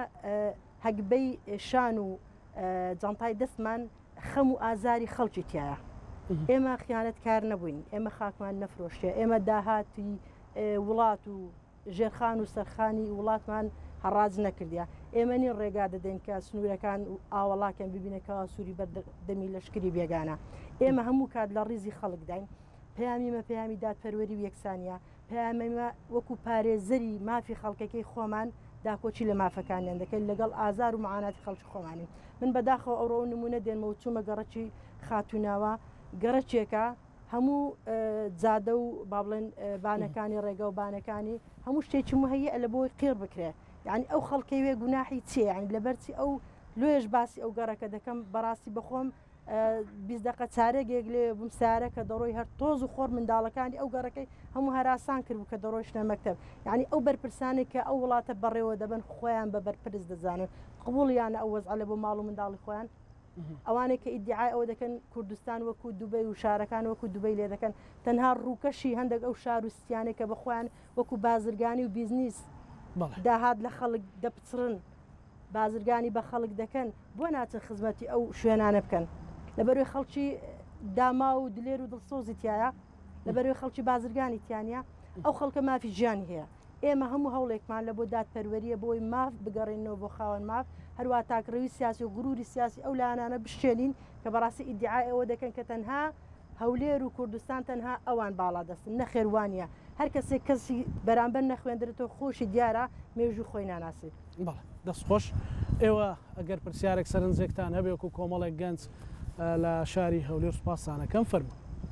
هەگبەی شان و جانتای دەستمان خەم و ئازاری خەڵکی تایە ئێمە خیانەت کار نەبووین ئێمە خاکمان نەفرۆشتێ ئێمە داهاتی وڵات و ژێرخان و سەرخانی وڵاتمان هەڕاج نەکردیا ئێمە نین ڕێگا دەدەین کە سنوورەکان و ئاوەڵاکەن ببینەکەەوە سووری بەردەمی لەشکری بێگانە ئێمە هەموو کات لە ڕیزی خەڵک داین پەیامیمە پەیامی دادپەروەری و یەکسانیە پەیامەمە وەکو پارێزەری مافی خەڵکەکەی خۆمان داکۆچی لە مافەکانیان دەکەین لەگەڵ ئازار و معاناتی خەڵکی خۆمانی من بەداخەوە ئەوڕۆ نمونە دێنمە و چوومە گەڕەکی خاتوناوە گەڕەچێکە هەموو جادە و با بڵێن بانەکانی ڕێگە و بانەکانی هەموو شتێکی هەیە لە بۆی قیر بکرێ یعنی ئەو خەڵکەوێ گوناحی چێ یعنی لەبەرچی ئەو لێش باسی ئەو گەڕەکە دەکەم بەڕاستی بخۆم بیست دقە چارەگێک لێ بووم سارە کە دەڕۆی هەر تۆز و خۆر منداڵەکانی ئەو گەڕەکەی هەموو هەراسان کرد کە دەڕۆیشتە مەکتەب یعنی ئەو بەرپرسانێک کە ئەو وڵاتە بەڕێوە دەبن خۆیان بە بەرپرس دەزانن قبوڵیانە ئەو وەزعە لە بۆ ماڵ و منداڵی خۆیان ئەوانێک کە ئیدعای ئەوە دەکەن کوردستان وەکو دوبەی و شارەکان وەکو دوبەی لێ دەکەن تەنها ڕووکەشی هەندێک ئەو شار و ستیانێک کە بەخۆیان وەکو بازرگانی و بیزنیس داهات لە خەڵک دەپچڕن بازرگانی بە خەڵک دەکەن بۆ ناچن خزمەتی ئەو شوێنانە بکەن لەبەروی خەڵکی داما و دلێر و دڵسۆزی تایە لەبەروی خەڵکی بازرگانی تیانە ئەو خەڵکە مافی ژیانی هەیە ئێمە هەموو هەوڵێکمان لە بۆ دادپەروەریە بۆی ماف بگەڕێنەوە بۆ خاوەن ماف هەروە تاکڕەوی سیاسی و گروری سیاسی ئەو لایەنانە بشێنین کە بەڕاستی ئیدعای ئەوە دەکەن کە تەنها هەولێر و کوردستان تەنها ئەوان باڵا دەستن نەخێوانە هەر کەسێک کەسی بەرامبەر نەخوێندرێتەوە خۆشی دیارە مێژوو خۆی ناناسی بەڵێ دەستخۆش ئێوە ئەگەر پرسیارێک سەرنجێکتان هەبێت و کۆمەڵێک گەنج لە شاری هەولێر سوپاسانەکەم فەرمو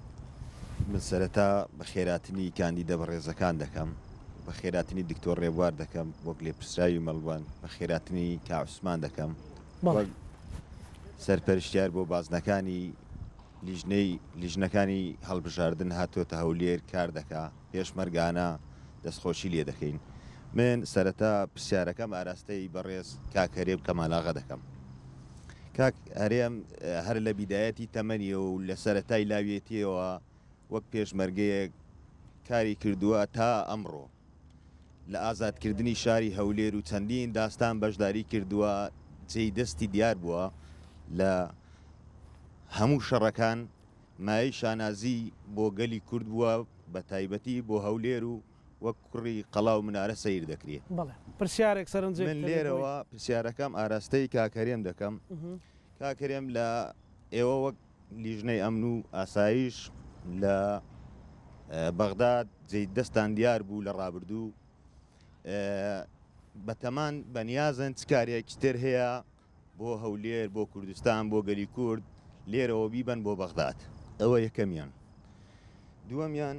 من سەرەتا بە خێراتنی کاندیدە بە ڕێزەکان دەکەم بە خێراتنی دکتۆر ڕێبوار دەکەم وەک لێ پرسراوی مەڵوان بە خێراتنی کاعوسمان دەکەم سەرپەرشتیار بۆ بازنەکانی لیژنەی لیژنەکانی هەڵبژاردن هاتوۆتە هەولێر کار دەکا پێشمەرگانە دەستخۆشی لێ دەکەین من سەرەتا پرسیارەکەم ئاراستەی بەڕێز کاکەرێب کەمالاغا دەکەم کاک هەرێم هەر لە بیدایەتی تەمەنیە و لە سەرەتای لاوێتیەوە وەک پێشمەرگەیەک کاری کردووە تا ئەمڕۆ لە ئازادکردنی شاری هەولێر و چەندین داستان بەشداری کردووە جێی دەستی دیار بووە لە هەموو شەڕەکان مای شانازی بۆ گەلی کورد بووە بە تایبەتی بۆ هەولێر و وەک کوڕی قەڵاو منارە سەیر دەکرێت پرسیارێک سەرنجێک من لێرەوە پرسیارەکەم ئاراستەی کاکەرێم دەکەم کاکەرێم لە ئێوە وەک لیژنەی ئەمن و ئاسایش لە بەغداد جێی دەستان دیار بوو لە ڕابردوو بەتەمان بەنیازن چ کارێکی تر هەیە بۆ هەولێر بۆ کوردستان بۆ گەلی کورد لێرەوە بیبەن بۆ بەغداد ئەوە یەکەمیان دووەمیان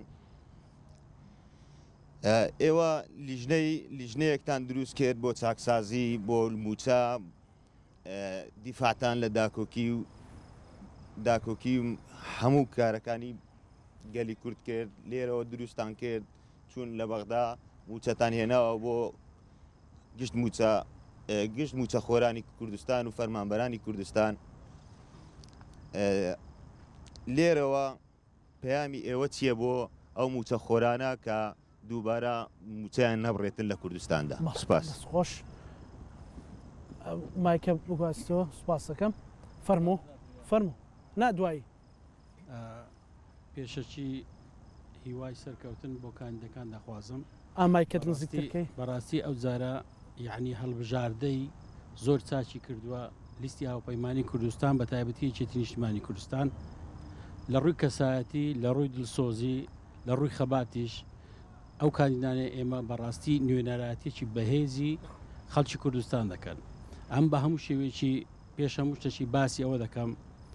ئێوە لیژنەی لیژنەیەکتان دروست کرد بۆ چاکسازی بۆ موچە دیفاعتان لە داکۆکی و داکۆکی و هەموو کارەکانی گەلی کورد کرد لێرەوە دروستان کرد چون لە بەغدا موچەتان هێناوە بۆ گشت موچە گشت موچە خۆرانی کوردستان و فەرمانبەرانی کوردستان لێرەوە پەیامی ئێوە چییە بۆ ئەو موچە خۆرانە کە دووبارە موچیان نەبڕێتن لە کوردستاندا سپاس خۆش مایکە بگواستەوە سپاس دەکەم فەرموو فەرموو نادوایی پێشەکی هیوای سەرکەوتن بۆ کاندیدەکان دەخوازم ئامایکەت نزیکەکەی بەڕاستی ئەو جارە یعنی هەڵبژاردەی زۆر چاچی کردووە لیستی هاوپەیمانی کوردستان بە تایبەتی یەکێتی نیشتیمانی کوردستان لە ڕووی کەسایەتی لە ڕووی دڵسۆزی لە ڕووی خەباتیش ئەو کاندیدانە ئێمە بەڕاستی نوێنەرایەتێکی بەهێزی خەڵکی کوردستان دەکەن ئەم بە هەموو شێوێکی پێش هەموو شتێکی باسی ئەوە دەکەم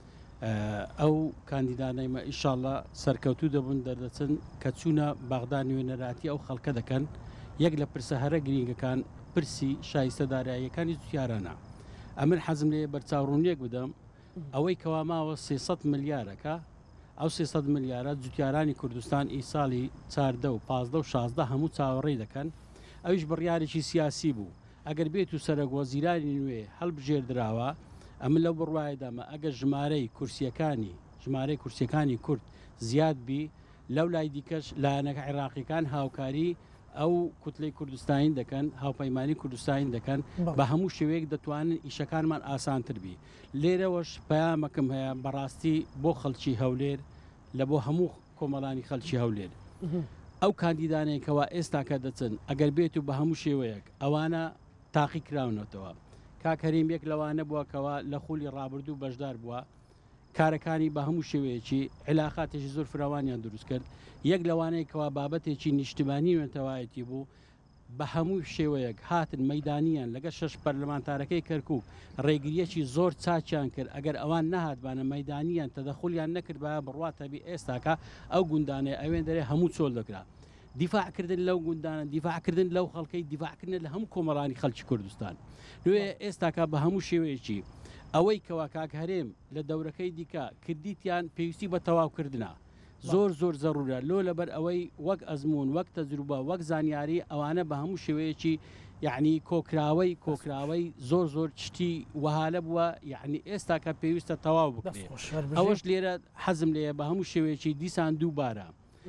ئەو کاندیدانەیمە ئیشاڵڵا سەرکەوتوو دەبوون دەردەچن کە چوونە باغدا نوێنەراتی ئەو خەڵکە دەکەن یەک لە پرسە هەرە گرینگەکان پرسی شایستەداراییەکانی جوتیارانە ئەمن حەزم لێ بەرچاوڕوونیەک بدەم ئەوەی کەوا ماوە سێسەد ملیارەکە ئەو سێسەد ملیارە جوتیارانی کوردستان ئی ساڵی چاردە و پازدە و شازدە هەموو چاوەڕێی دەکەن ئەویش بڕیارێکی سیاسی بوو ئەگەر بێت و سەرۆک وەزیرانی نوێ هەڵبژێردراوە ئەمن لەو بڕوایدامە ئەگەر ژمارەی کورسیەکانی ژمارەی کورسیەکانی کورد زیاد بی لەو لای دیکەش لایەنەکە عێراقیەکان هاوکاری ئەو کوتلەی کوردستانی دەکەن هاوپەیمانی کوردستانی دەکەن بە هەموو شێوەیەک دەتوانن ئیشەکانمان ئاسانتر بی لێرەوەش پەیامەکەم هەیە بەڕاستی بۆ خەڵکی هەولێر لە بۆ هەموو کۆمەڵانی خەڵکی هەولێر ئەو کاندیدانێکەوە ئێستاکە دەچن ئەگەر بێت و بە هەموو شێوەیەک ئەوانە تاقی کراونەتەوە کاکەریم یەک لەوانە بووەکەوە لە خولی ڕابردوو بەشدار بووە کارەکانی بە هەموو شێوەیەکی علااقاتێکی زۆر فراوانیان دروست کرد یەک لەوانەیەکەوە بابەتێکی نیشتیمانی وێنتەوایەتی بوو بە هەموو شێوەیەک هاتن مەدانیان لەگە شەش پەرلەمانتارەکەی کەرکوو ڕێگریەکی زۆر چاچیان کرد ئەگەر ئەوان نەهاتبانە مەدانیان تەدەخۆلیان نەکرد بە بڕاتەبی ئێستاکە ئەو گوندانەیە ئەوێن دەرێ هەموو چۆل دەکرا دیفاعکردن لەو گوندانە دیفاعکردن لەو خەڵکەی دیفاعکردن لە هەموو کۆمەڵانی خەڵکی کوردستان نوێ ئێستاکە بە هەموو شێوەیەکی ئەوەی کەوا کاک هەرێم لە دەورەکەی دیکە کردیتیان پێویستی بە تەواوکردنا زۆر زۆر زەڕورە لۆ لەبەر ئەوەی وەک ئەزمون وەک تەجروبە وەک زانیاری ئەوانە بە هەموو شێوەیەکی یعنی کۆکراوەی کۆکراوەی زۆر زۆر چتی وهالە بووە یعنی ئێستا کە پێویستە تەواو بکرێت ئەوەش لێرە حەزم لێە بە هەموو شێوەیەکی دیسان دووبارە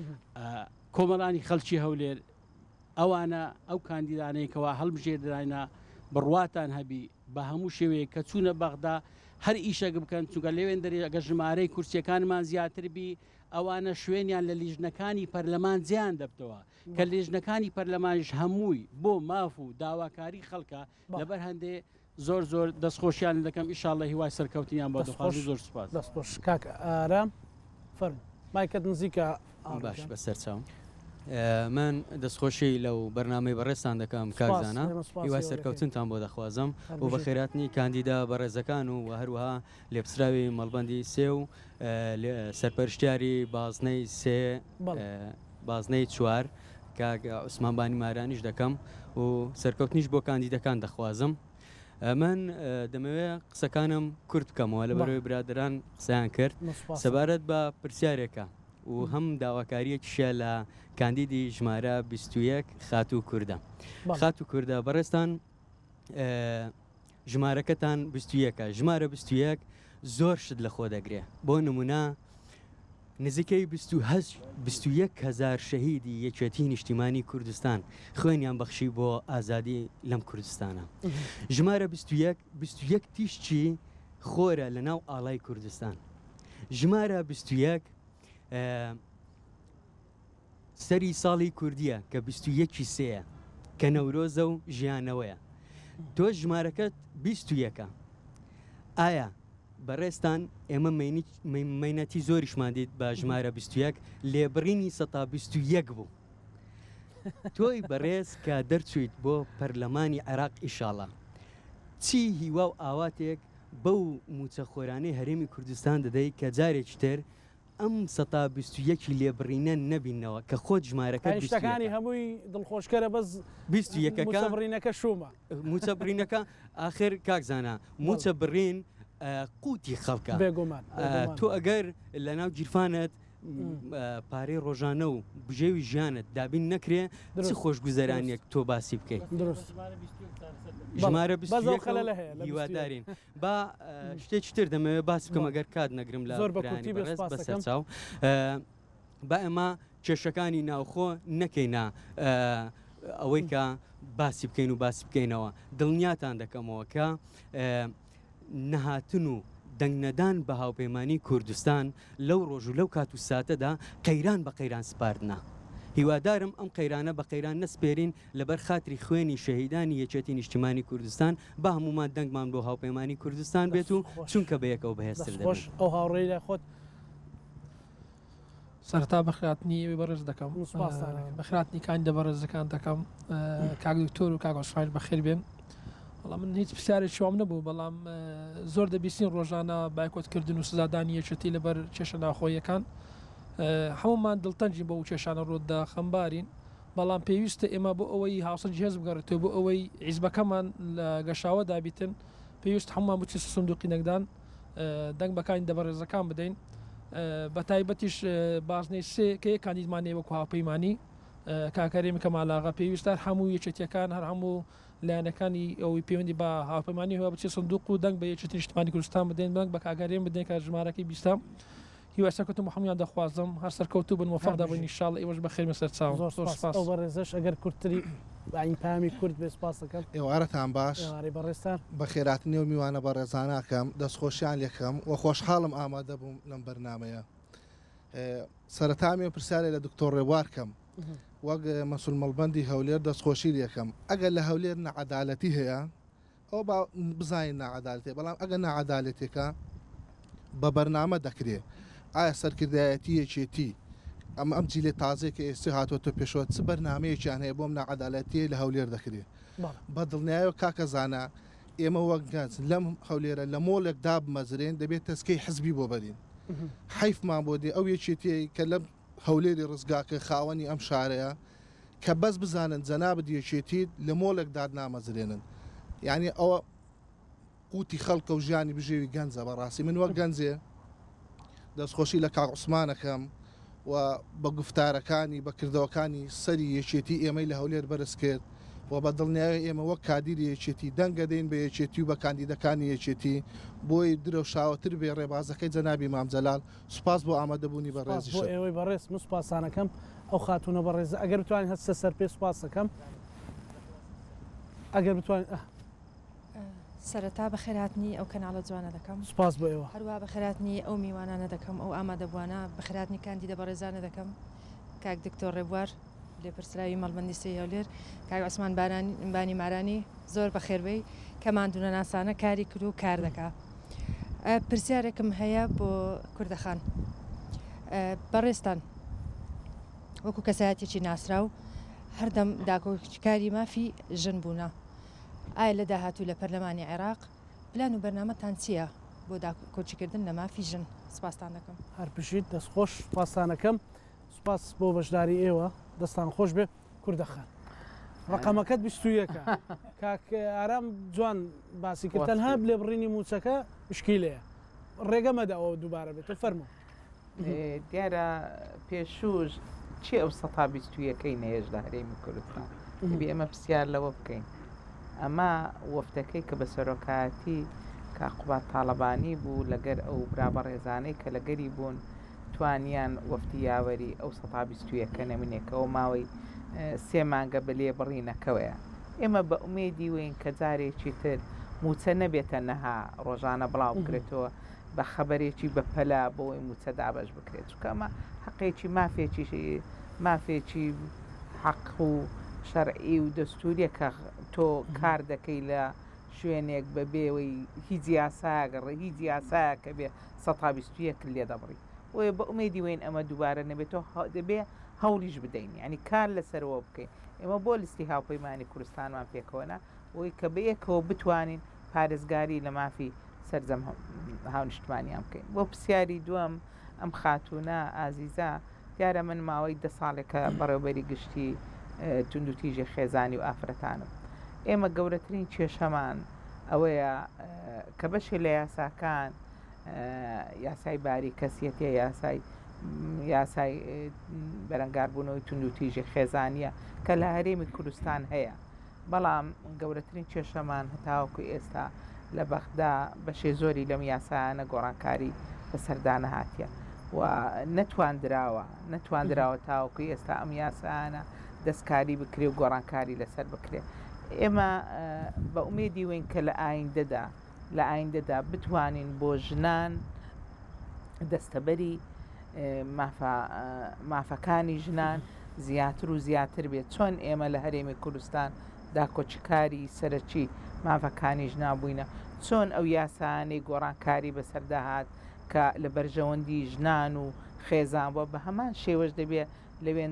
کۆمەڵانی خەڵکی هەولێر ئەوانە ئەو کاندیدانەیەکەوە هەڵبژێردراینە بڕواتان هەبی بە هەموو شێوەیە کە چوونە بەغدا هەر ئیشەک بکەن چونکە لەوێن دەرێ ئەگە ژمارەی کورسیەکانمان زیاتر بی ئەوانە شوێنیان لە لیژنەکانی پەرلەمان جیان دەبتەوە کە لیژنەکانی پەرلەمانش هەمووی بۆ ماف و داواکاری خەڵکە لەبەر هەندێ زۆر زۆر دەستخۆشیان دەکەم ئیشاڵڵە هیوای سەرکەوتنیان بۆ دەخواز زۆر سوپاس دەستخۆش کاک ئارام فەرم مایکت نزیکە باش بەسەر چاوم من دەستخۆشی لەو بەرنامەی بەڕێستان دەکەم کارزانە هیوای سەرکەوتنتان بۆ دەخوازم و بە خێراتنی کاندیدا بەڕێزەکان و هەروەها لێپسراوی مەڵبەندی سێ و سەرپەرشتیاری بازنەی سێ بازنەی چوار کاک عوسمانبانی مارانیش دەکەم و سەرکەوتنیش بۆ کاندیدەکان دەخوازم من دەمەوێت قسەکانم کورت بکەمەوە لە بەرەوەی برادران قسەیان کرد سەبارەت بە پرسیارێکە و هەم داواکاریەکیشە لە کاندیدی ژمارە بیست و یەک خات و کووردە خات و کووردە بەڕێستان ژمارەکەتان بیست و یەکە ژمارە بیست و یەک زۆر شت لە خۆ دەگرێ بۆ نمونە نزیکەی بیست و یەک هەزار شەهیدی یەکێتی نیشتیمانی کوردستان خوێنیان بەخشی بۆ ئازادی لەم کوردستانە ژمارە بیست و یەک تیشتی خۆرە لە ناو ئاڵای کوردستان ژمارە بیست و یەک سەری ساڵی کوردیە کە بیست و یەکی سەیە کە نەورۆزە و ژیانەوەیە تۆ ژمارەکەت بیست و یەکە ئایا بەڕێستان ئێمە مەینەتی زۆریشمان دیت بە ژمارە بیست و یەک لێبڕینی سەتا بیست و یەک بوو تۆی بەڕێز کە دەرچویت بۆ پەرلەمانی عێراق ئیشاڵڵا چی هیوا و ئاواتێک بەو موچەخۆرانەی هەرێمی کوردستان دەدەی کە جارێکی تر ئەم سەتا بیست و یەکی لێبڕینە نەبینەوە کە خۆت ژمارەکە شتەکانی هەمووی دڵخۆشکەرە بەس بیست و یەکەکە بڕینەکە شومە موچە بڕینەکە ئاخر کاکزانە موچە بڕین قوتی خەڵکە بێگومان تۆ ئەگەر لە ناو گیرفانت پارەی ڕۆژانە و بژێوی ژیانت دابین نەکرێ چ خۆشگوزەرانێک تۆ باسی بکەیت ژمارە هیوادارین با شتێکی تر دەمەوێت باس بکەم ئەگەر کات نەگرم لە بەسەر چاو با ئەمە کێشەکانی ناوخۆ نەکەینە ئەوەی کە باسی بکەین و باسی بکەینەوە دڵنیاتان دەکەمەوە کە نەهاتن و دەنگنەدان بە هاوپەیمانی کوردستان لەو ڕۆژ و لەو کات و ساتەدا قەیران بە قەیران سپاردنا هیوادارم ئەم قەیرانە بە قەیران نەسپێرین لەبەر خاتری خوێنی شەهیدانی یەکێتی نیشتیمانی کوردستان بە هەمومان دەنگمان بۆ هاوپەیمانی کوردستان بێت و چونکە بەیەکەوە بەهێزتر دەبێت ئەو هاوڕێی لە خۆت سەرتا بەخراتنی بەڕێز دەکەم بەخراتنی کاندە بەڕێزەکان دەکەم کاک دکتۆر و کاک عوسمان بەخێر بێن بەڵام من هیچ پرسیارێک شوام نەبوو بەڵام زۆر دەبیستین ڕۆژانە بایکۆتکردن و سزادانی یەکێتی لەبەر کێشە ناخۆیەکان هەمومان دڵتەنجی بە و کێشانە ڕوودا خەمبارین بەڵام پێویستە ئێمە بۆ ئەوەی هاوسەنج هێز بگەڕێتەوە بۆ ئەوەی عیزبەکەمان لە گەشاوە دابیتن پێویست هەمومان بچی سندوقی نەکدان دەنگ بەکانی دەبەڕێزەکان بدەین بە تایبەتیش بازنەی سێ کە یە کاندیدمانێ وەکو هاوپەیمانی کاکەرێمی کەمالاغا پێویستە هەموو یەکێتیەکان هەر هەموو لایەنەکانی ئەوەی پەیوەندی بە هاوپەیمانی هەیە بچێت سندوق و دەنگ بە یەکێتی نیشتیمانی کوردستان بدەین دەنگ بە کاگەرێن بدەین کە ژمارەکەی بیستە هیواسەکەتم هەمویان دەخوازم هەر سەرکەوتوو بن وەفەق دەبین ئینشاڵڵا ئێوەش بەخێر سەر چاو ئەو بەڕێزەش ئەگەر کورتتری ئاین پامی کورد بێ سپاس دەکەم ئێوارەتان باش بەڕێستان بە خێراتنی و میوانە بە ڕێزاناکەم دەستخۆشیان لێکەم و خۆشحاڵم ئامادە بووم لەم بەرنمەیە سەرەتامی و پرسیارێ لە دکتۆر ڕێوارکەم وەک مەسول مەڵبەندی هەولێر دەستخۆشی لێکەم ئەگەر لە هەولێر نەعەدالەتی هەیە ئەو بزانین نەعەدالەتی بەڵام ئەگەر نەعەدالەتێکە بە بەرنامە دەکرێت ئایا سەرکردایەتی یەکێتی ئەم ئەم جیلێ تازێک کە ئێستا هاتۆتە پێشۆت چ بەرنمەیەکیان هەیە بۆم نەعەدالەتی لە هەولێر دەکرێت بە دڵنیایە کاکەزانە ئێمە وەک گەنج لەم هەولێرە لە مۆڵێک دابمەزرێن دەبێت تەسکەی حزبی بۆ بەرین حیفمان بۆ دێ ئەو یەکێتی کە لەم هەولێری ڕزگاکە خاوەنی ئەم شارەیە کە بەس بزانن جەنابەت یەکێتیت لە مۆڵێک داد نامەزرێنن یعنی ئەوە قوتی خەڵکە و ژیانی بژێوی گەنجە بەڕاستی من وەک گەنجێ دەستخۆشی لە کاک عوسمانەکەم و بە گفتارەکانی بەکردەوەکانی سەری یەکێتی ئێمەی لە هەولێر بەرز کرد و بە دڵنیاوی ئێمە وەک کادیری یەکێتی دەنگە دەین بە یەکێتی و بە کاندیدەکانی یەکێتی بۆی درەوشاوەتر بێ ڕێبازەکەی جەنابی مامجەلال سوپاس بۆ ئامادەبوونی بەڕێزی بۆ ئێوەی بەڕێز سوپاسانەکەم ئەو خاتونە بەڕێز ئەگەر بتوانین هەستە سەر پێ سوپاس دەکەم ئەگەر بتوانین سەرەتا بە خێراتنی ئەو کەناڵە جوانە دەکەم سپاس بۆ ئێوە هەروە بە خێراتنی ئەو میوانانە دەکەم ئەو ئامادەبووانە بە خێراتنی کاندیدە بەڕێزانە دەکەم کاک دکتۆر ڕێبوار لێپرسراوی مەڵبەندی سێ هەولێر کاک عوسمان بانی مارانی زۆر بە خێربەی کە ماندوونە ناسانە کاری کرد و کار دەکا پرسیارێکم هەیە بۆ کوردەخان بەڕێستان وەکو کەسایەتێکی ناسرا و هەردەم داکۆکاری مافی ژن بوونە ئایا لە داهاتوو لە پەرلەمانی عێراق پلان و بەرنامەتان چییە بۆ کۆچیکردن لە مافی ژن سپاسان دەکەم هەر پشید دەستخۆش سپاسانەکەم سپاس بۆ بەشداری ئێوە دەستان خۆش بێ کوردەخان ڕقەمەکەت بیست و یەکە کاک ئارام جوان باسی کرد تەنها لێ بڕینی موچەکە شکیلەیە ڕێگەمەدا ئەوە دووبارە بێت و فەرمو دیارە پێشوش چی ئەو سەتا بیست و یەکەی نهێژدا هەرێمی کوردستان بێ ئەمە پرسیار لەوە بکەین ئەمە وەفتەکەی کە بە سەرۆکایەتی کاقوبات تاالبانی بوو لەگەر ئەو برابە ڕێزانەی کە لەگەری بوون توانیان وەفتی یاوەری ئەو سەتا بیست و یەکە نەمونێکەوە ماوەی سێ مانگە بە لێ بڕینەکەوەیە ئێمە بە ئومێدی وین کە جارێکی تر موچە نەبێتە نەها ڕۆژانە بڵاو بکرێتەوە بە خەبەرێکی بەپەلا بەوەی موچە دابش بکرێت چکە ئەمە حەقێکی مافێکی مافێکی حەق و شەرعی و دەستوریە کە تۆ کار دەکەی لە شوێنێک بە بێەوەی هیچ یاساگەڕێ هیچ یاسایە کە بێ سەتا بیست و یەک لێ دەبڕی وێ بە ئومێدی وین ئەمە دووبارە نەبێتەوە دەبێ هەولیش بدەین ینی کار لەسەرەوە بکەین ئێمە بۆ لیستی هاوپەیمانی کوردستانمان پێکەوەنا بۆی کە بەیەکەوە بتوانین پارێزگاری لە مافی سەرجەم هاونیشتمانیان بکەین بۆ پرسیاری دووەم ئەم خاتونە ئازیزە دیارە من ماوەی دە ساڵێکە بەڕێوبەری گشتی تونند و تیژی خێزانی و ئافرەتانم ئێمە گەورەترین کێشەمان ئەوەیە کە بەشی لە یاساکان یاسای باری کەسیەتە یاسای یاسای بەرەنگاربوونەوەی تونند و تیژی خێزانیە کە لە هەرێمی کوردستان هەیە بەڵام گەورەترین کێشەمان هەتاوەکو ئێستا لە بەخدا بەشێ زۆری لەم یاسایانە گۆڕانکاری بەسەردانە هاتیە و نەتواندراوە نەتواندراوە تاوەکو ئێستا ئەم یاسایانە دەستکاری بکرێ و گۆڕانکاری لەسەر بکرێت ئێمە بە ئومێدی وین کە لە ئایندەدا لە ئایندەدا بتوانین بۆ ژنان دەستەبەری مافەکانی ژنان زیاتر و زیاتر بێت چۆن ئێمە لە هەرێمی کوردستان داکۆچکاری سەرەکی مافەکانی ژنا بووینە چۆن ئەو یاسانەی گۆڕانکاری بەسەرداهات کە لە بەرژەوەندی ژنان و خێزان بۆ بە هەمان شێوەش دەبێت لەوێن دەر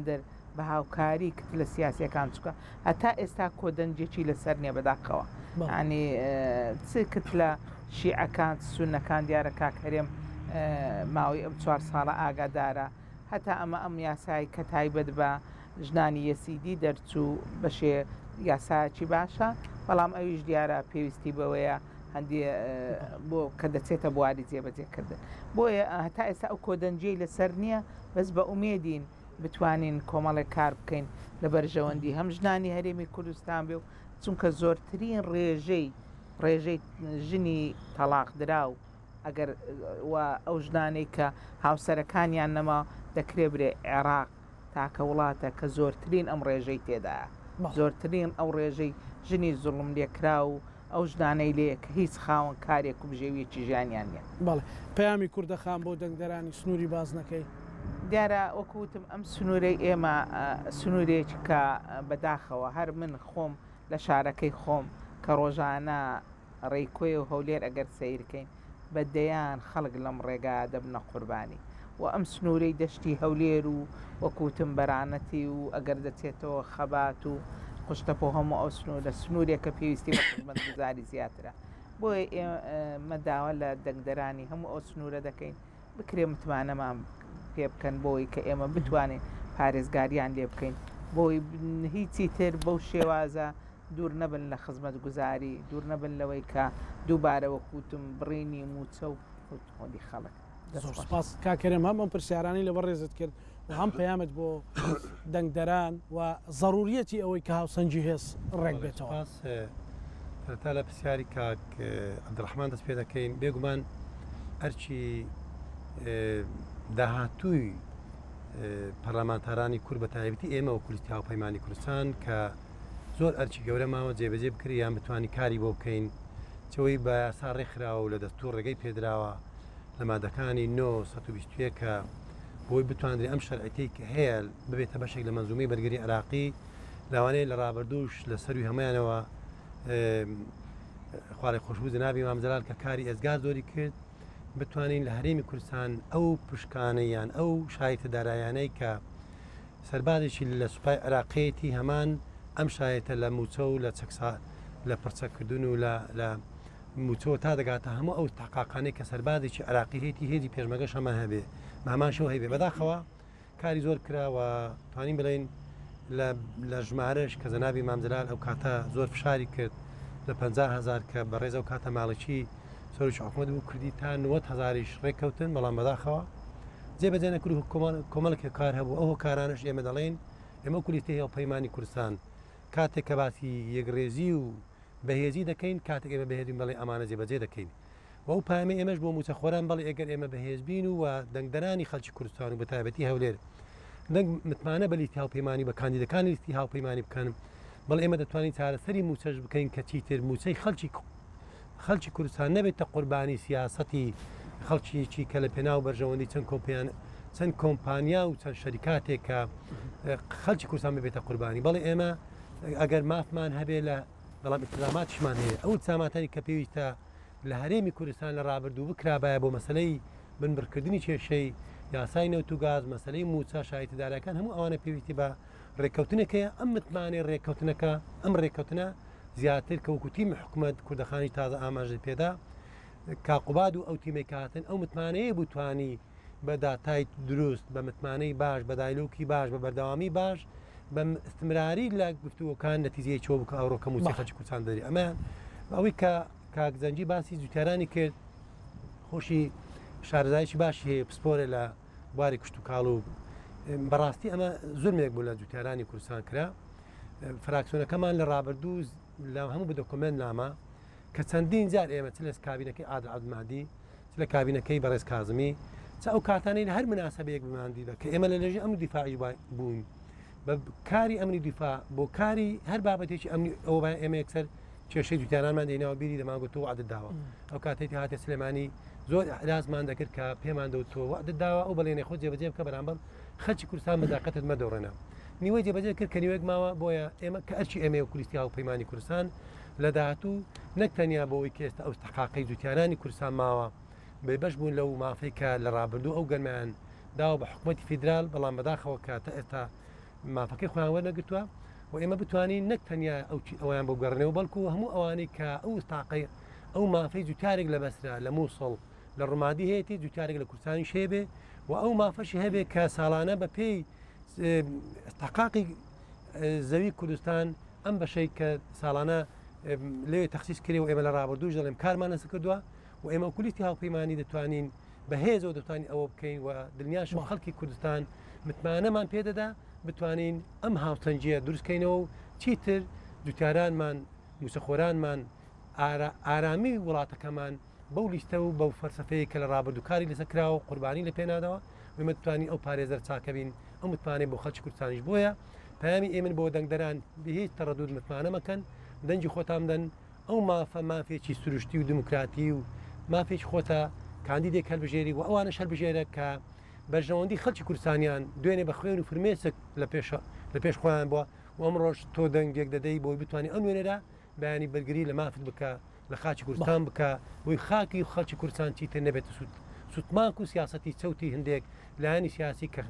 بە هاوکاری کرد لە سیاسیەکان چکە هەتا ئێستا کۆدەنجێکی لەسەر نییە بەداخەوە ینی چ کرد لە شیعەکان سونەکان دیارە کاکەرێم ماوەی ئەم چوار ساڵە ئاگادارە هەتا ئەمە ئەم یاسایی کە تایبەت بە ژنانی یەسیدی دەرچوو بەشێ یاساکی باشە بەڵام ئەویش دیارە پێویستی بەوەیە هەندێ بۆ کە دەچێتە بواری جێبەجێکردن بۆیە هەتا ئێستا ئەو کۆدەنجەی لەسەر نییە بەس بە ئومێدین بتوانین کۆمەڵێک کار بکەین لە بەرژەوەندی هەم ژنانی هەرێمی کوردستان بێ و چونکە زۆرترین ڕێژەی ڕێژەی ژنی تەلاق دراو ئەگەر ئەو ژنانەی کە هاوسەرەکانیان نەما دەکرێ برێ عێراق تاکە وڵاتە کە زۆرترین ئەم ڕێژەی تێدایە زۆرترین ئەو ڕێژەی ژنی زوڵم لێکرا و ئەو ژنانەی لێ کە هیچ خاوەن کارێک و بژێویەکی ژیانیان نیە بەڵێ پەیامی کوردەخان بۆ دەنگدەرانی سنووری باز نەکەی دیارە وەکوتم ئەم سنوورەی ئێمە سنوورێک کە بەداخەوە هەر من خۆم لە شارەکەی خۆم کە ڕۆژانە ڕێکۆی و هەولێر ئەگەر سیرکەین بەدەیان خەڵک لەم ڕێگا دەبنە قوربانی و ئەم سنوورەی دەشتی هەولێر و وەکوتم بەرانەتی و ئەگەر دەچێتەوە خەبات و خوشتەپۆ هەموو ئەو سنوورە سنوورێکە پێویستی بە خزمەتگوزاری زیاترە بۆیە مەداوە لە دەنگدەرانی هەموو ئەو سنوورە دەکەین بکرێ متمانەمان پێ بکەن بۆی کە ئێمە بتوانین پارێزگاریان لێ بکەین بۆی هیچی تر بەو شێوازە دوور نەبن لە خزمەت گوزاری دوور نەبن لەوەی کە دووبارە وەکوتم بڕینی موچە و خۆدی خەڵک سپاس کاکەرێم هەم ئەم پرسیارانی لەبەر ڕێزت کرد و هەم پەیامت بۆ دەنگدەران و ضرورەتی ئەوەی کە هاوسەنجی هێز ڕێک بێتەوە تا لە پرسیاری کاک عەبدوڕەحمان دەست پێ دەکەین بێگومان ئەرچی داهاتووی پەرلەمانتارانی کورد بە تایبەتی ئێمە و کوردستی هاوپەیمانی کوردستان کە زۆر ئەرچی گەورە ماوە جێبەجێ بکری یان بتوانی کاری بۆ بکەین چەوەی بە یاسا ڕێکخراوە و لە دەستوور ڕێگەی پێدراوە لە مادەکانی نۆ سەد و بیست و یەک کە بۆی بتواندرێ ئەم شەرعەتەی کە هەیە ببێتە بەشێک لە مەنزومەی بەرگەری عراقی لەوانەیە لە ڕابردووش لە سەروی هەمایانەوە خوارێ خۆشبوو جەنابی مام جەلال کە کاری ئێزگار زۆری کرد بتوانین لە هەرێمی کوردستان ئەو پشکانەیان ئەو شایەتە دارایانەی کە سەربازێکی لە سوپای عراقیەتی هەمان ئەم شایەتە لە موچە و لە چەکسا لە پرچەکردن و لە موچەوە تا دەگاتە هەموو ئەو تاقاقانەی کە سەربازێکی عراقی هێتی هێزی پێشمەگەش هەمان هەبێ ماماشەوە هەیبێ بەداخەوە کاری زۆر کراوە توانین بڵین لە ژمارەش کە جەنابی مام جەلال ئەو کاتە زۆر فشاری کرد لە پەنجا هەزار کە بەڕێز ئەو کاتە ماڵکی سەرۆکی حکوومەت بوو کردی تا نۆ هەزاریش ڕێککەوتن بەڵام بەداخەوە جێبەجێ نەکرد و کۆمەڵێکی کار هەبوو ئەو کارانش ئێمە دەڵێن ئێمە کوردستی هێڵپەیمانی کوردستان کاتێک کە باسی یەکڕێزی و بەهێزی دەکەین کاتێک ئێمە بەهێزین بەڵێ ئەمانە جێبەجێ دەکەین و ئەو پامە ئێمەش بۆ موچەخۆران بەڵێ ئەگەر ئێمە بەهێزبین و دەنگدەرانی خەڵکی کوردستان و بە تایبەتی هەولێر دەنگ متمانە بە لیستی هاوپەیمانی بە کاندیدەکانی لیستی هاوپەیمانی بکەن بەڵێ ئێمە دەتوانین چارەسەری موچەش بکەین کە چیتر موچەی خەڵکی خەڵکی کوردستان نەبێتە قوربانی سیاسەتی خەڵکیی کە لە پێناو بەرژەوەندی چەند کۆمپیان چەند کۆمپانیا و چەند شەریکاتێک کە خەڵکی کوردستان ببێتە قوربانی بەڵێ ئێمە ئەگەر مافمان هەبێ لە بەڵام ئیتراماتیشمان هەیە ئەو چاماتانی کە پێویستە لە هەرێمی کوردستان لە ڕابردوو بکرابایە بۆ مەسلەی بنبڕکردنی کێشەی یاسای نەوت و گاز مەسلەی موچە شایەتیدارەکان هەموو ئەوانە پێویستی بە ڕێککەوتنەکەیە ئەم متمانێ ڕێککەوتنەکە ئەم ڕێککەوتنە زیاتر کەوکوتی حکوومەت کوردەخانی تازە ئاماژە پێدا کاقوباد و ئەو تیمەی کاتن ئەو متمانەیە بتوانی بە داتای دروست بە متمانەی باش بە دایلوکی باش بە بەردەوامی باش بە استمراری لە گفتووەکان نەتیجەی چۆ بکە ئەوڕۆکە موچی خەڵکی کوردستان دەری ئەمە ئەوەی کە کاکزەنجی باسی جوتیارانی کرد خۆشی شارەزایکی باشی هەیە پسپۆرە لە بواری کشت و کاڵ و بەڕاستی ئەمە زۆرمێک بوو لە جوتیارانی کوردستان کرا فراکسیۆنەکەمان لە ڕابردوو لە هەموو بە دۆکمنت نامە کە چەندین جار ئێمە چ لە کابینەکەی ئادر عەبدولمادی چ لە کابینەکەی بەڕێز کازمی چ ئەو کاتانەی لە هەر مناسبەیەک بماندیدا کە ئێمە لە لەژێ ئەمنی دیفاعی بوون بە کاری ئەمنی دیفاع بۆ کاری هەر بابەتێکی ئەمنی ئەوە ئێمە یەکسەر کێشەی جوتیارانمان دێناوە بیری دەماگوتەوە وعدت داوە ئەو کاتێکی هاتێ سلێمانی زۆر ئەحرازمان دەکرد کە پێمان دەوتەوە وعدت داوە ئەو بەڵێنێ خۆ جێبەجێ بکە بەرامبەر خەڵکی کوردستان مەداقەتت مەدۆڕێنە نیوەی جێبەجێ کرد کە نیوەیەک ماوە بۆیە ئێمە کە ئەرچی ئێمە و کوردستی هاوپەیمانی کوردستان لە داهاتوو نەک تەنیا بۆەوەی کە ئێستا ئەو تەحقیقی جوتیارانی کوردستان ماوە بەش بوون لەو مافەی کە لە ڕابردوو ئەو گەرمیان داوە بە حکوومەتی فیدرال بەڵام بەداخەوە کاتە ئێستا مافەکەی خۆیان وەرنەگرتووە و ئێمە بتوانین نەک تەنیا ئەویان بۆ گەڕنەوە بەڵکو هەموو ئەوانەی کە ئەو تاقی ئەو مافەی جوتارێک لە بەسرا لە مووسڵ لە ڕمادی هەیەی جوتارێک لە کوردستانی شێبێ و ئەو مافەشی هەبێت کە ساڵانە بە پێی تاقاقی زەوی کوردستان ئەم بەشەی کە ساڵانە لێ تەخسیس کرێ و ئێمە لە ڕابردوو دەڵێم کارمان نەس کردووە و ئێمە کولیتی هاوپەیمانی دەتوانین بەهێزەوە دەتوانین ئەوە بکەین و دڵنیاش و خەڵکی کوردستان متمانەمان پێدەدا بتوانین ئەم هاوسەنجیە دروستکەینەوە و چیتر جوتیارانمان موسەخۆرانمان ئارامی وڵاتەکەمان بەو لیستە و بەو فەرسەفەیە کە لە ڕابردووکاری لەسەر کراوە و قوربانی لە پێنادەوە ومە توانین ئەو پارێزەر چاکە بین ئەو متمانێت بۆ خەڵکی کوردستانیش بۆیە پامی ئێمن بۆ دەنگدەران بهێز تەڕەدود متمانە مەکەن دەنجی خۆتان بدەن ئەو مافە مافێکی سروشتی و دموکراتی و مافێکی خۆتە کاندیدێک هەلبژێری و ئەوانە هەلبژێرە کە بەرژەوەندی خەڵکی کوردستانیان دوێنێ بە خوێن و فرمێسک لە پێش خۆیان بووە و ئەم ڕۆژ تۆ دەنگێک دەدەی بۆی بتوانانی ئەم وێنێرا بەیانی بەرگری لە مافت بکە لە خاچی کوردستان بکە بۆی خاکی و خەڵکی کوردستان چیتر نەبێتە سوود سوتمانک و سیاسەتی چەوتی هەندێک لایانی سیاسی کە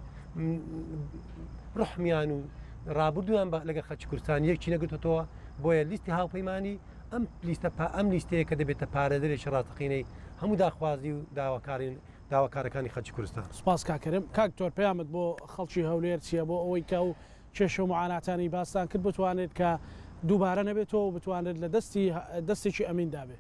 ڕحمیان و ڕابردویان لەگەڵ خەڵکی کوردستان یەکچی نەگرتەوە بۆیە لیستی هاوپەیمانی ئەم لیستە ئەم لیستەیە کە دەبێتە پارێدەرێکی ڕاستەقینەی هەموو داخوازی و داواکارین داواکارەکانی خەڵکی کوردستان. سپاس کاکەرم کاک تۆر پەیامت بۆ خەڵکی هەولێر چییە بۆ ئەوەی کە و کێشە و معاناتانی باستان کرد بتوانێت کە دووبارە نەبێتەوە بتوانێت لە دەستی دەستێکی ئەمین دابێ.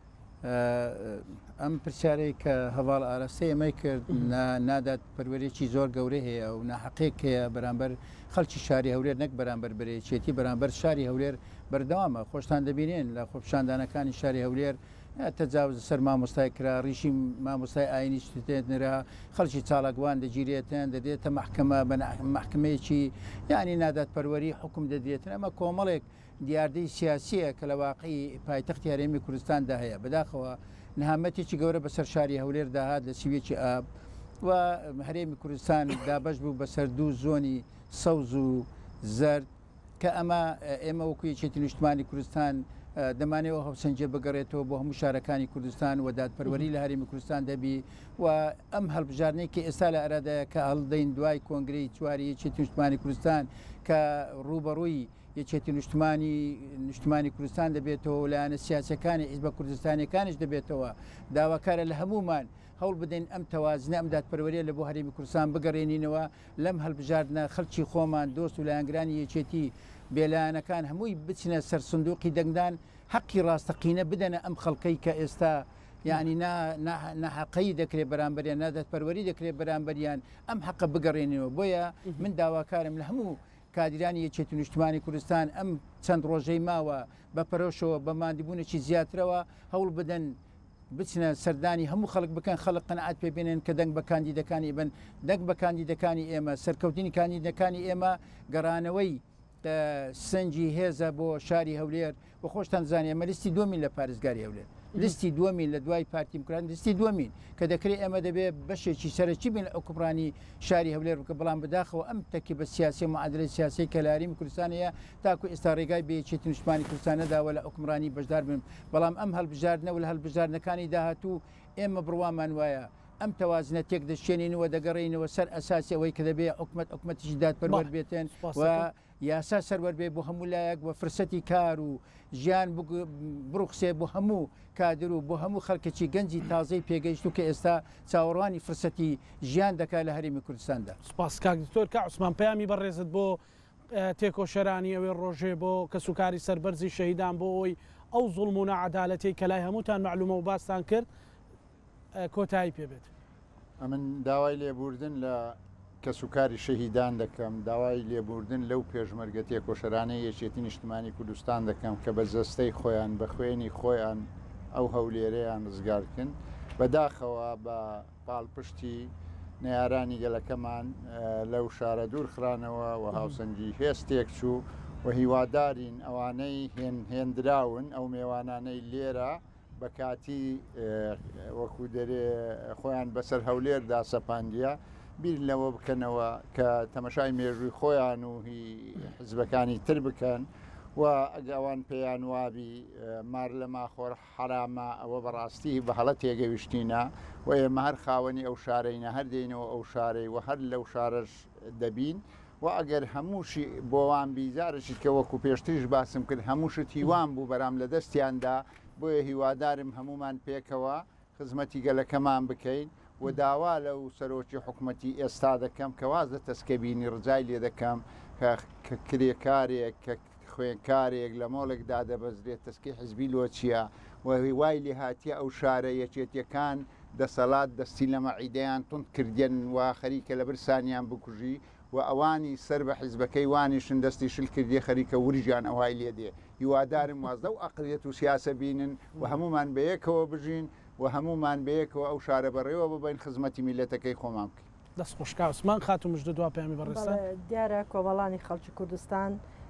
ئەم پرسیارەی کە هەواڵ ئاراستەی ئەمەی کرد نادات پەروەرێکی زۆر گەورە هەیە و ناحەقێک هەیە بەرامبەر خەڵکی شاری هەولێر نەک بەرامبەر برێچێتی بەرامبەر شاری هەولێر بەردەوامە خۆشتان دەبینێن لە خۆپشاندانەکانی شاری هەولێر تەجاوز سەر مامۆستای کرا ڕیشی مامۆستای ئاینی شتێنرا خەڵکی چاڵکوان دەگیرێتن دەدێتە محکمە بە محکمەیەکی یانی نادات پەروەری حکم دەدێتن ئەمە کۆمەڵێک دیاردەی سیاسیە کە لە واقعی پایتەختی هەرێمی کوردستاندا هەیە بەداخەوە نەهامەتێکی گەورە بەسەر شاری هەولێر داهات لە سیوێکی ئاب و هەرێمی کوردستان دابش بوو بەسەر دوو زۆنی سەوز و زەرد کە ئەمە ئێمە وەکو یەکێتی نیشتمانی کوردستان دەمانەوە هەوسەنجە بگەڕێتەوە بۆ هەموو شارەکانی کوردستان و دادپەروەری لە هەرێمی کوردستان دەبی و ئەم هەڵبژارنێکی ئێستا لە ئەرادایە کە هەڵدەین دوای کۆنگرەی چواری یەکێتی نیشتمانی کوردستان کە ڕوبەڕووی یەکێتی نیشتمانی نیشتمانی کوردستان دەبێتەوە لایەنە سیاسەکانی حیزبە کوردستانیەکانیش دەبێتەوە داواکارە لە هەمومان هەوڵ بدەین ئەم تەوازنە ئەم دادپەروەریە لە بۆ هەرێمی کوردستان بگەڕێنینەوە لەم هەڵبژاردنە خەڵکی خۆمان دۆست و لایەنگرانی یەکێتی بێلایەنەکان هەمووی بچنە سەر سندوقی دەنگدان حەقی ڕاستەقینە بدەنە ئەم خەڵکەی کە ئێستا یعنی ناحەقەی دەکرێت بەرامبەریان نادات پەروەری دەکرێت بەرامبەریان ئەم حەقە بگەڕێنەوە بۆیە من داواکارم لە هەموو کادرانی یەکێتی نیشتمانی کوردستان ئەم چەند ڕۆژەی ماوە بە پەرۆشەوە بە مادیبوونێکی زیاترەوە هەوڵ بدەن بچنە سەردانی هەموو خەڵک بکەن خەڵک قەنەعات پێبێنن کە دەنگ بە کاندیدەکانی بن دەنگ بە کاندیدەکانی ئێمە سەرکەوتنی کاندیدەکانی ئێمە گەڕانەوەی سنجی هێزە بۆ شاری هەولێر و خۆشتان زانانی ئەمە لیستی دومین لە پارێزگاری هەولێر لیستی دومین لە دوای پارتی مکران لیستی دومین کە دەکرێت ئێمە دەبێت بەشێکی سەرچی بین ئەو کوپڕانی شاری هەولێر بکە بەڵام بداخەوە ئەم تەکی بە سیاسی معادلەی سیاسی کە لە هەرێمی کوردستانەیە تاکو ئێستا ڕێگای بە یەکێتی نیشتمانی کوردستانەداوە لە حکمڕانی بەشدار بن بەڵام ئەم هەڵبژاردنەوە لە هەڵبژاردنەکانی داهاتوو ئێمە بڕوامان وایە ئەم تەوازنە تێک دەشێنینەوە دەگەڕێنەوە سەر ئەساسی ئەوەی کە دەبێت حکومەت حکومەتیشی دادپەروەر بێتن و یاسا سەروەر بێ بۆ هەموو لایەک بە فرسەتی کار و ژیان بڕوخسێ بۆ هەموو کادر و بۆ هەموو خەڵکێکی گەنجی تازەی پێگەیشت و کە ئێستا چاوەڕوانی فرسەتی ژیان دەکات لە هەرێمی کوردستاندا. سپاس کاک دکتۆر کا عوسمان پەیامی بەڕێزت بۆ تێکۆشەرانی ئەوێ ڕۆژێ بۆ کەسوکاری سەربەرزی شەهیدان بۆ ئەوی ئەو زوڵم و نەعەدالەتی کە لای هەمووتان معلومە و باستان کرد کۆتایی پێبێت. ئەمن داوای لێبوردن لە کەسوکاری شەهیدان دەکەم داوای لێبوردن لەو پێشمەرگە تێکۆشەرانەی یەکێتی نیشتمانی کوردستان دەکەم کە بە جەستەی خۆیان بە خوێنی خۆیان ئەو هەولێرەیان ڕزگارکن بەداخەوە بە پاڵپشتی نەیارانی گەلەکەمان لەو شارە دوور خرانەوە و هاوسەنگی هێستێک چوو و هیوادارین ئەوانەی هێندراون ئەو میێوانانەی لێرە بە کاتی وەکو دەرێ خۆیان بەسەر هەولێردا سەپاندیە بیر لەوە بکەنەوە کە تەمەشای مێژووی خۆیان و هی حزبەکانی تر بکەن و ئەگەوان پێیان وابی مار لە ماخۆر حرامە ئەوە بەڕاستی بە هەڵە تێگەویشتینە و ئێمە هەر خاوەنی ئەو شارەینە هەر دێنەوە ئەو شارەی و هەر لەو شارەش دەبین و ئەگەر هەمووشی بۆوان بیزارشت کە وەکو پێشتریش باسم کرد هەمووشت هیوان بوو بەرام لە دەستیاندا بۆیە هیوادارم هەمومان پێکەوە خزمەتی گەلەکەمان بکەین و داوا لەو سەرۆکی حکوومەتی ئێستا دەکەم کە وازە تەسکەبینی ڕجای لێ دەکەم کە کرێکارێک کە خوێنکارێک لە مۆڵێکدا دەبەزرێت تەسکی حزبی لۆ چییە و وای لێ هاتیە ئەو شارە یەکێتیەکان دەسەڵات دەستی لە مەعیدەیان تند کردێن و خەریکە لە برسانیان بکوژی و ئەوانی سەر بە حیزبەکەی وانیشن دەستی شل کردی خەریکە وریژیان ئەوای لێ دێ هیوادارم وازدە و ئەقلیەت و سیاسە بینن و هەمومان بەیەکەوە بژین و هەمومان بەیەکەوە ئەو شارە بەڕێوە ببین خزمەتی میلەتەکەی خۆمان بکەین. دەست خۆشکا عوسمان خاتومش دوا پێمی بەڕێستان دیارە کۆمەڵانی خەڵکی کوردستان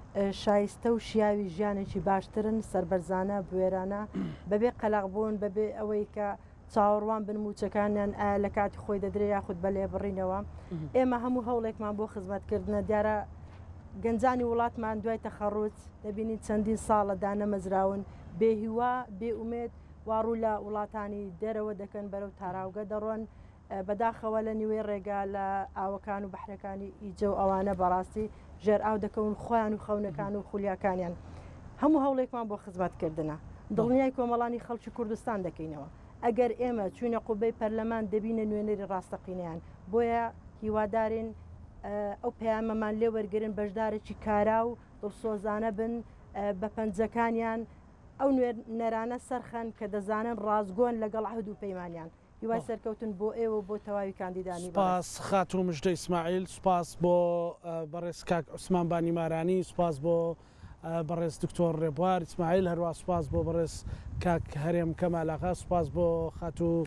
شایستە و شیاوی ژیانێکی باشترن سربەرزانە بوێرانە بەبێ قەلەقبوون بەبێ ئەوەی کە چاوەڕوان بنموچەکانیان لە کاتی خۆی دەدرێت یاخود بە لێبڕینەوە ئێمە هەموو هەوڵێکمان بۆ خزمەتکردنە دیارە گەنجانی وڵاتمان دوای تەخەڕوت دەبینین چەندین ساڵە دانەمەزراون بێهیوا بێئومێد واڕوو لە وڵاتانی دەرەوە دەکەن بەرەو تاراوگە دەڕۆن بەداخەوە لە نیوەی ڕێگا لە ئاوەکان و بەحرەکانی ئیجە و ئەوانە بەڕاستی ژێر ئاو دەکەون خۆیان و خەونەکان و خولیاکانیان هەموو هەوڵێکمان بۆ خزمەتکردنە دڵنیای کۆمەڵانی خەڵکی کوردستان دەکەینەوە ئەگەر ئێمە چوینە قوبەی پەرلەمان دەبینە نوێنەری ڕاستەقینیان بۆیە هیوادارین ئەو پەیامەمان لێ وەرگرن بەشدارێکی کارا و دڵسۆزانە بن بە پەنجەکانیان ئەو نێرانە سەرخەن کە دەزانن ڕازگۆن لەگەڵ عهد و پەیمانیان هیوای سەرکەوتن بۆ ئێوە بۆ تەواوی کاندیدانی سپاس خاتوو مژدە ئیسماعیل سپاس بۆ بەڕێز کاک عوسمان بانیمارانی سپاس بۆ بەڕێز دکتۆر ڕێبوار ئیسماعیل هەروە سپاس بۆ بەڕێز کاک هەرێم کەمالاغا سپاس بۆ خاتوو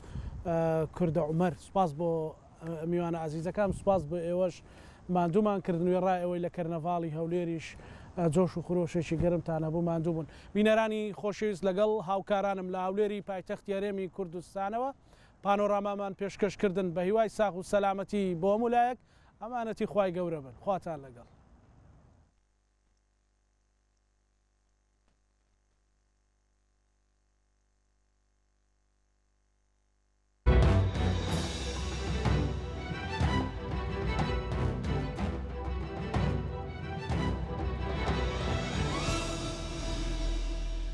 کوردە عومەر سپاس بۆ میوانە عزیزەکان سپاس بۆ ئێوەش ماندوومان کردنوێ ڕای ئەوەی لە کەرنەڤاڵی هەولێریش جۆش و خرۆشێکی گەرمتان هەبوو ماندوو بوون بینەرانی خۆشەویست لەگەڵ هاوکارانم لە هەولێری پایتەختی هەرێمی کوردستانەوە پانۆڕامامان پێشکەشکردن بە هیوای ساغ و سەلامەتی بۆ هەموو لایەک ئەمانەتی خوای گەورە بن خواتان لەگەڵ